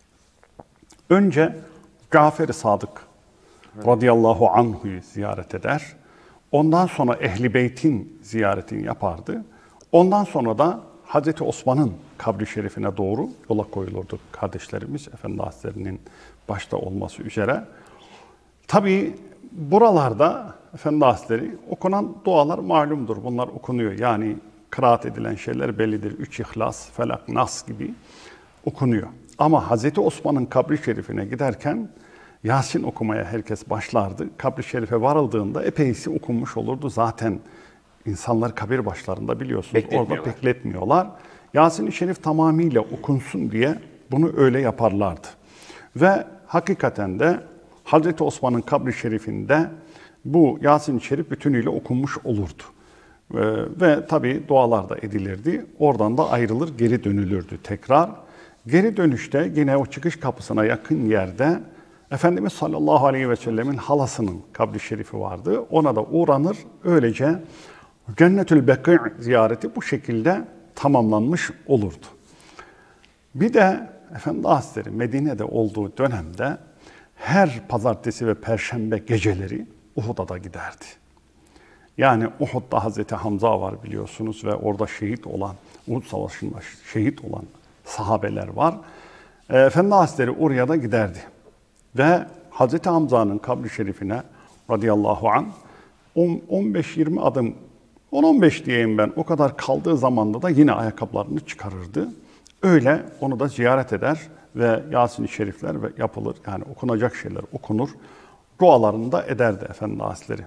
Önce Cafer-i Sadık evet. radıyallahu anhu'yu ziyaret eder. Ondan sonra Ehl-i Beyt'in ziyaretini yapardı. Ondan sonra da Hazreti Osman'ın kabri şerifine doğru yola koyulurdu kardeşlerimiz, Efendimiz Hazretleri'nin başta olması üzere. Tabii buralarda Efendimiz Hazretleri okunan dualar malumdur. Bunlar okunuyor. Yani kıraat edilen şeyler bellidir. Üç İhlas, Felak, Nas gibi okunuyor. Ama Hazreti Osman'ın kabri şerifine giderken Yasin okumaya herkes başlardı. Kabri şerife varıldığında epeysi okunmuş olurdu. Zaten insanlar kabir başlarında biliyorsunuz orada bekletmiyorlar. Yasin-i Şerif tamamıyla okunsun diye bunu öyle yaparlardı. Ve hakikaten de Hazreti Osman'ın kabri şerifinde bu Yasin-i Şerif bütünüyle okunmuş olurdu. Ee, ve tabii dualar da edilirdi. Oradan da ayrılır, geri dönülürdü tekrar. Geri dönüşte yine o çıkış kapısına yakın yerde Efendimiz sallallahu aleyhi ve sellemin halasının kabri şerifi vardı. Ona da uğranır. Öylece Cennetül Bekî ziyareti bu şekilde tamamlanmış olurdu. Bir de Efendi Hazretleri Medine'de olduğu dönemde her pazartesi ve perşembe geceleri Uhud'a da giderdi. Yani Uhud'da Hazreti Hamza var biliyorsunuz ve orada şehit olan, Uhud Savaşı'nda şehit olan sahabeler var. Efendi Hazretleri oraya da giderdi. Ve Hazreti Hamza'nın kabri şerifine radıyallahu anh on beş yirmi adım, on on beş diyeyim ben, o kadar kaldığı zamanda da yine ayakkabılarını çıkarırdı. Öyle onu da ziyaret eder ve Yasin-i Şerifler ve yapılır. Yani okunacak şeyler okunur. Dualarını da ederdi Efendi Hazretleri.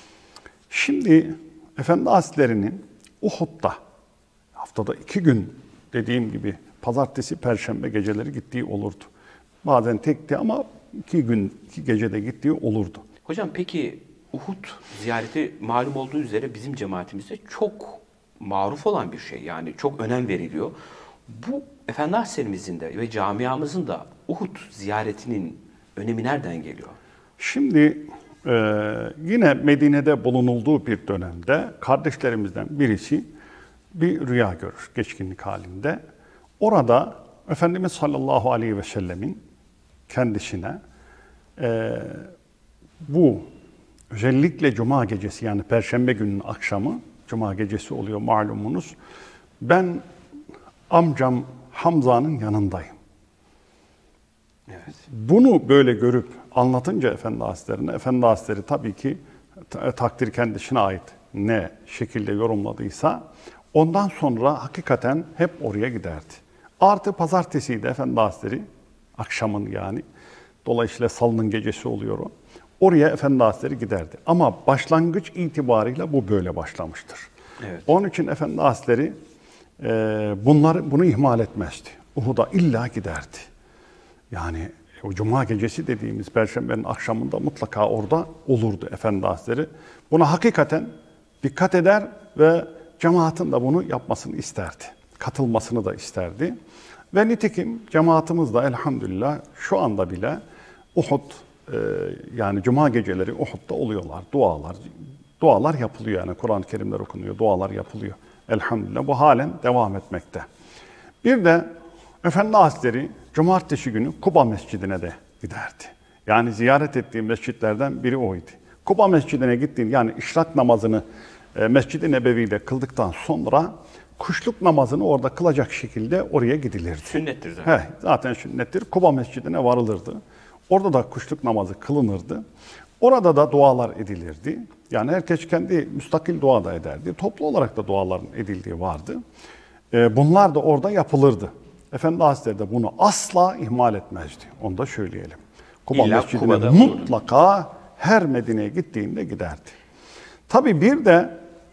Şimdi Efendi Hazretleri'nin Uhud'da haftada iki gün dediğim gibi pazartesi, perşembe geceleri gittiği olurdu. Bazen tekti ama iki gün, iki gecede gittiği olurdu. Hocam peki Uhud ziyareti malum olduğu üzere bizim cemaatimizde çok maruf olan bir şey. Yani çok önem veriliyor. Bu Efendi Hazretlerimizin de ve camiamızın da Uhud ziyaretinin önemi nereden geliyor? Şimdi e, yine Medine'de bulunulduğu bir dönemde kardeşlerimizden birisi bir rüya görür geçkinlik halinde. Orada Efendimiz sallallahu aleyhi ve sellemin kendisine e, bu özellikle Cuma gecesi yani Perşembe gününün akşamı, Cuma gecesi oluyor malumunuz. Ben amcam Hamza'nın yanındayım. Evet. Bunu böyle görüp anlatınca Efendi Hazretleri'ne, Efendi Hazretleri tabii ki takdir kendisine ait ne şekilde yorumladıysa ondan sonra hakikaten hep oraya giderdi. Artı pazartesiydi Efendi Hazretleri, akşamın yani. Dolayısıyla salının gecesi oluyor o. Oraya Efendi Hazretleri giderdi. Ama başlangıç itibariyle bu böyle başlamıştır. Evet. Onun için Efendi Hazretleri e, bunları, bunu ihmal etmezdi. Uhud'a illa giderdi. Yani o Cuma gecesi dediğimiz Perşembenin akşamında mutlaka orada olurdu Efendi Hazretleri. Buna hakikaten dikkat eder ve cemaatin de bunu yapmasını isterdi. Katılmasını da isterdi. Ve nitekim cemaatimiz de elhamdülillah şu anda bile Uhud, e, yani Cuma geceleri Uhud'da oluyorlar. Dualar, dualar yapılıyor yani Kur'an-ı Kerimler okunuyor, dualar yapılıyor. Elhamdülillah bu halen devam etmekte. Bir de Efendi Hazretleri Cumartesi günü Kuba Mescidi'ne de giderdi. Yani ziyaret ettiğim mescitlerden biri oydu. Kuba Mescidi'ne gittiğim yani işrak namazını e, Mescid-i Nebevi'de kıldıktan sonra kuşluk namazını orada kılacak şekilde oraya gidilirdi. Sünnettir zaten. He, zaten sünnettir. Kuba Mescidi'ne varılırdı. Orada da kuşluk namazı kılınırdı. Orada da dualar edilirdi. Yani herkes kendi müstakil dua da ederdi. Toplu olarak da duaların edildiği vardı. E, bunlar da orada yapılırdı. Efendi Hazretleri de bunu asla ihmal etmezdi. Onu da söyleyelim. Kuba İlla Mescidi'ne Kuba'da mutlaka olurdu. Her Medine'ye gittiğinde giderdi. Tabii bir de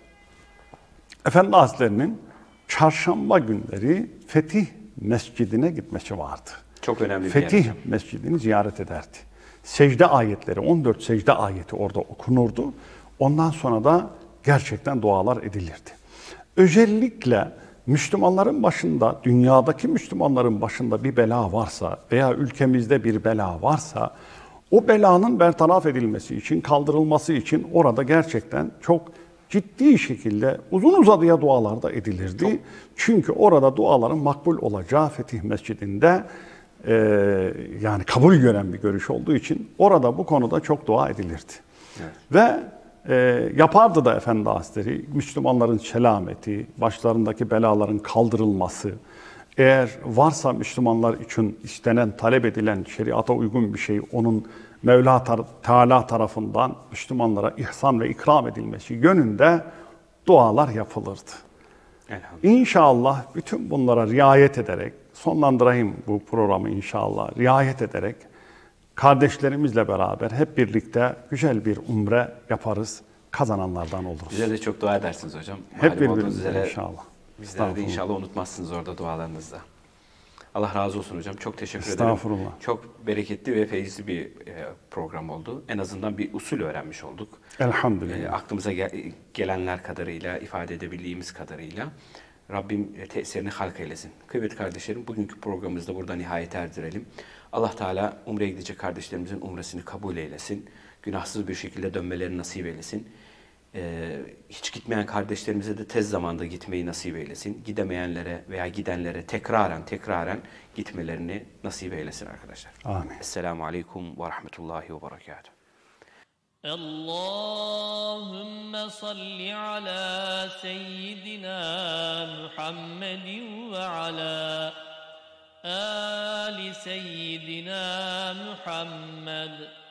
Efendi Hazretleri'nin çarşamba günleri Fetih Mescidi'ne gitmesi vardı. Çok önemli bir Fetih yer. Mescidi'ni ziyaret ederdi. Secde ayetleri, on dört secde ayeti orada okunurdu. Ondan sonra da gerçekten dualar edilirdi. Özellikle Müslümanların başında, dünyadaki Müslümanların başında bir bela varsa veya ülkemizde bir bela varsa o belanın bertaraf edilmesi için, kaldırılması için orada gerçekten çok ciddi şekilde uzun uzadıya dualar da edilirdi. Çok. Çünkü orada duaların makbul olacağı Fetih Mescidi'nde e, yani kabul gören bir görüş olduğu için orada bu konuda çok dua edilirdi. Evet. Ve e, yapardı da Efendi Hazretleri Müslümanların selameti, başlarındaki belaların kaldırılması, eğer varsa Müslümanlar için istenen, talep edilen şeriata uygun bir şey onun Mevla Teala tarafından Müslümanlara ihsan ve ikram edilmesi yönünde dualar yapılırdı. İnşallah bütün bunlara riayet ederek, sonlandırayım bu programı inşallah, riayet ederek kardeşlerimizle beraber hep birlikte güzel bir umre yaparız, kazananlardan oluruz. Bize de çok dua edersiniz hocam. Hep Malum olduğunuz birbirimize üzere inşallah. Bizleri de inşallah unutmazsınız orada dualarınızda. Allah razı olsun hocam. Çok teşekkür ederim. Estağfurullah. Çok bereketli ve feyizli bir e, program oldu. En azından bir usul öğrenmiş olduk. Elhamdülillah. E, aklımıza gel gelenler kadarıyla, ifade edebildiğimiz kadarıyla Rabbim e, tesirini halk eylesin. Kıymetli kardeşlerim, bugünkü programımızda burada nihayet erdirelim. Allah Teala umreye gidecek kardeşlerimizin umresini kabul eylesin. Günahsız bir şekilde dönmelerini nasip eylesin. Ee, hiç gitmeyen kardeşlerimize de tez zamanda gitmeyi nasip eylesin. Gidemeyenlere veya gidenlere tekraren tekraren gitmelerini nasip eylesin arkadaşlar. Amin. Esselamu Aleyküm ve Rahmetullahi ve Berekatuhu. Allahümme salli ala seyyidina Muhammedin ve ala ali seyyidina Muhammed.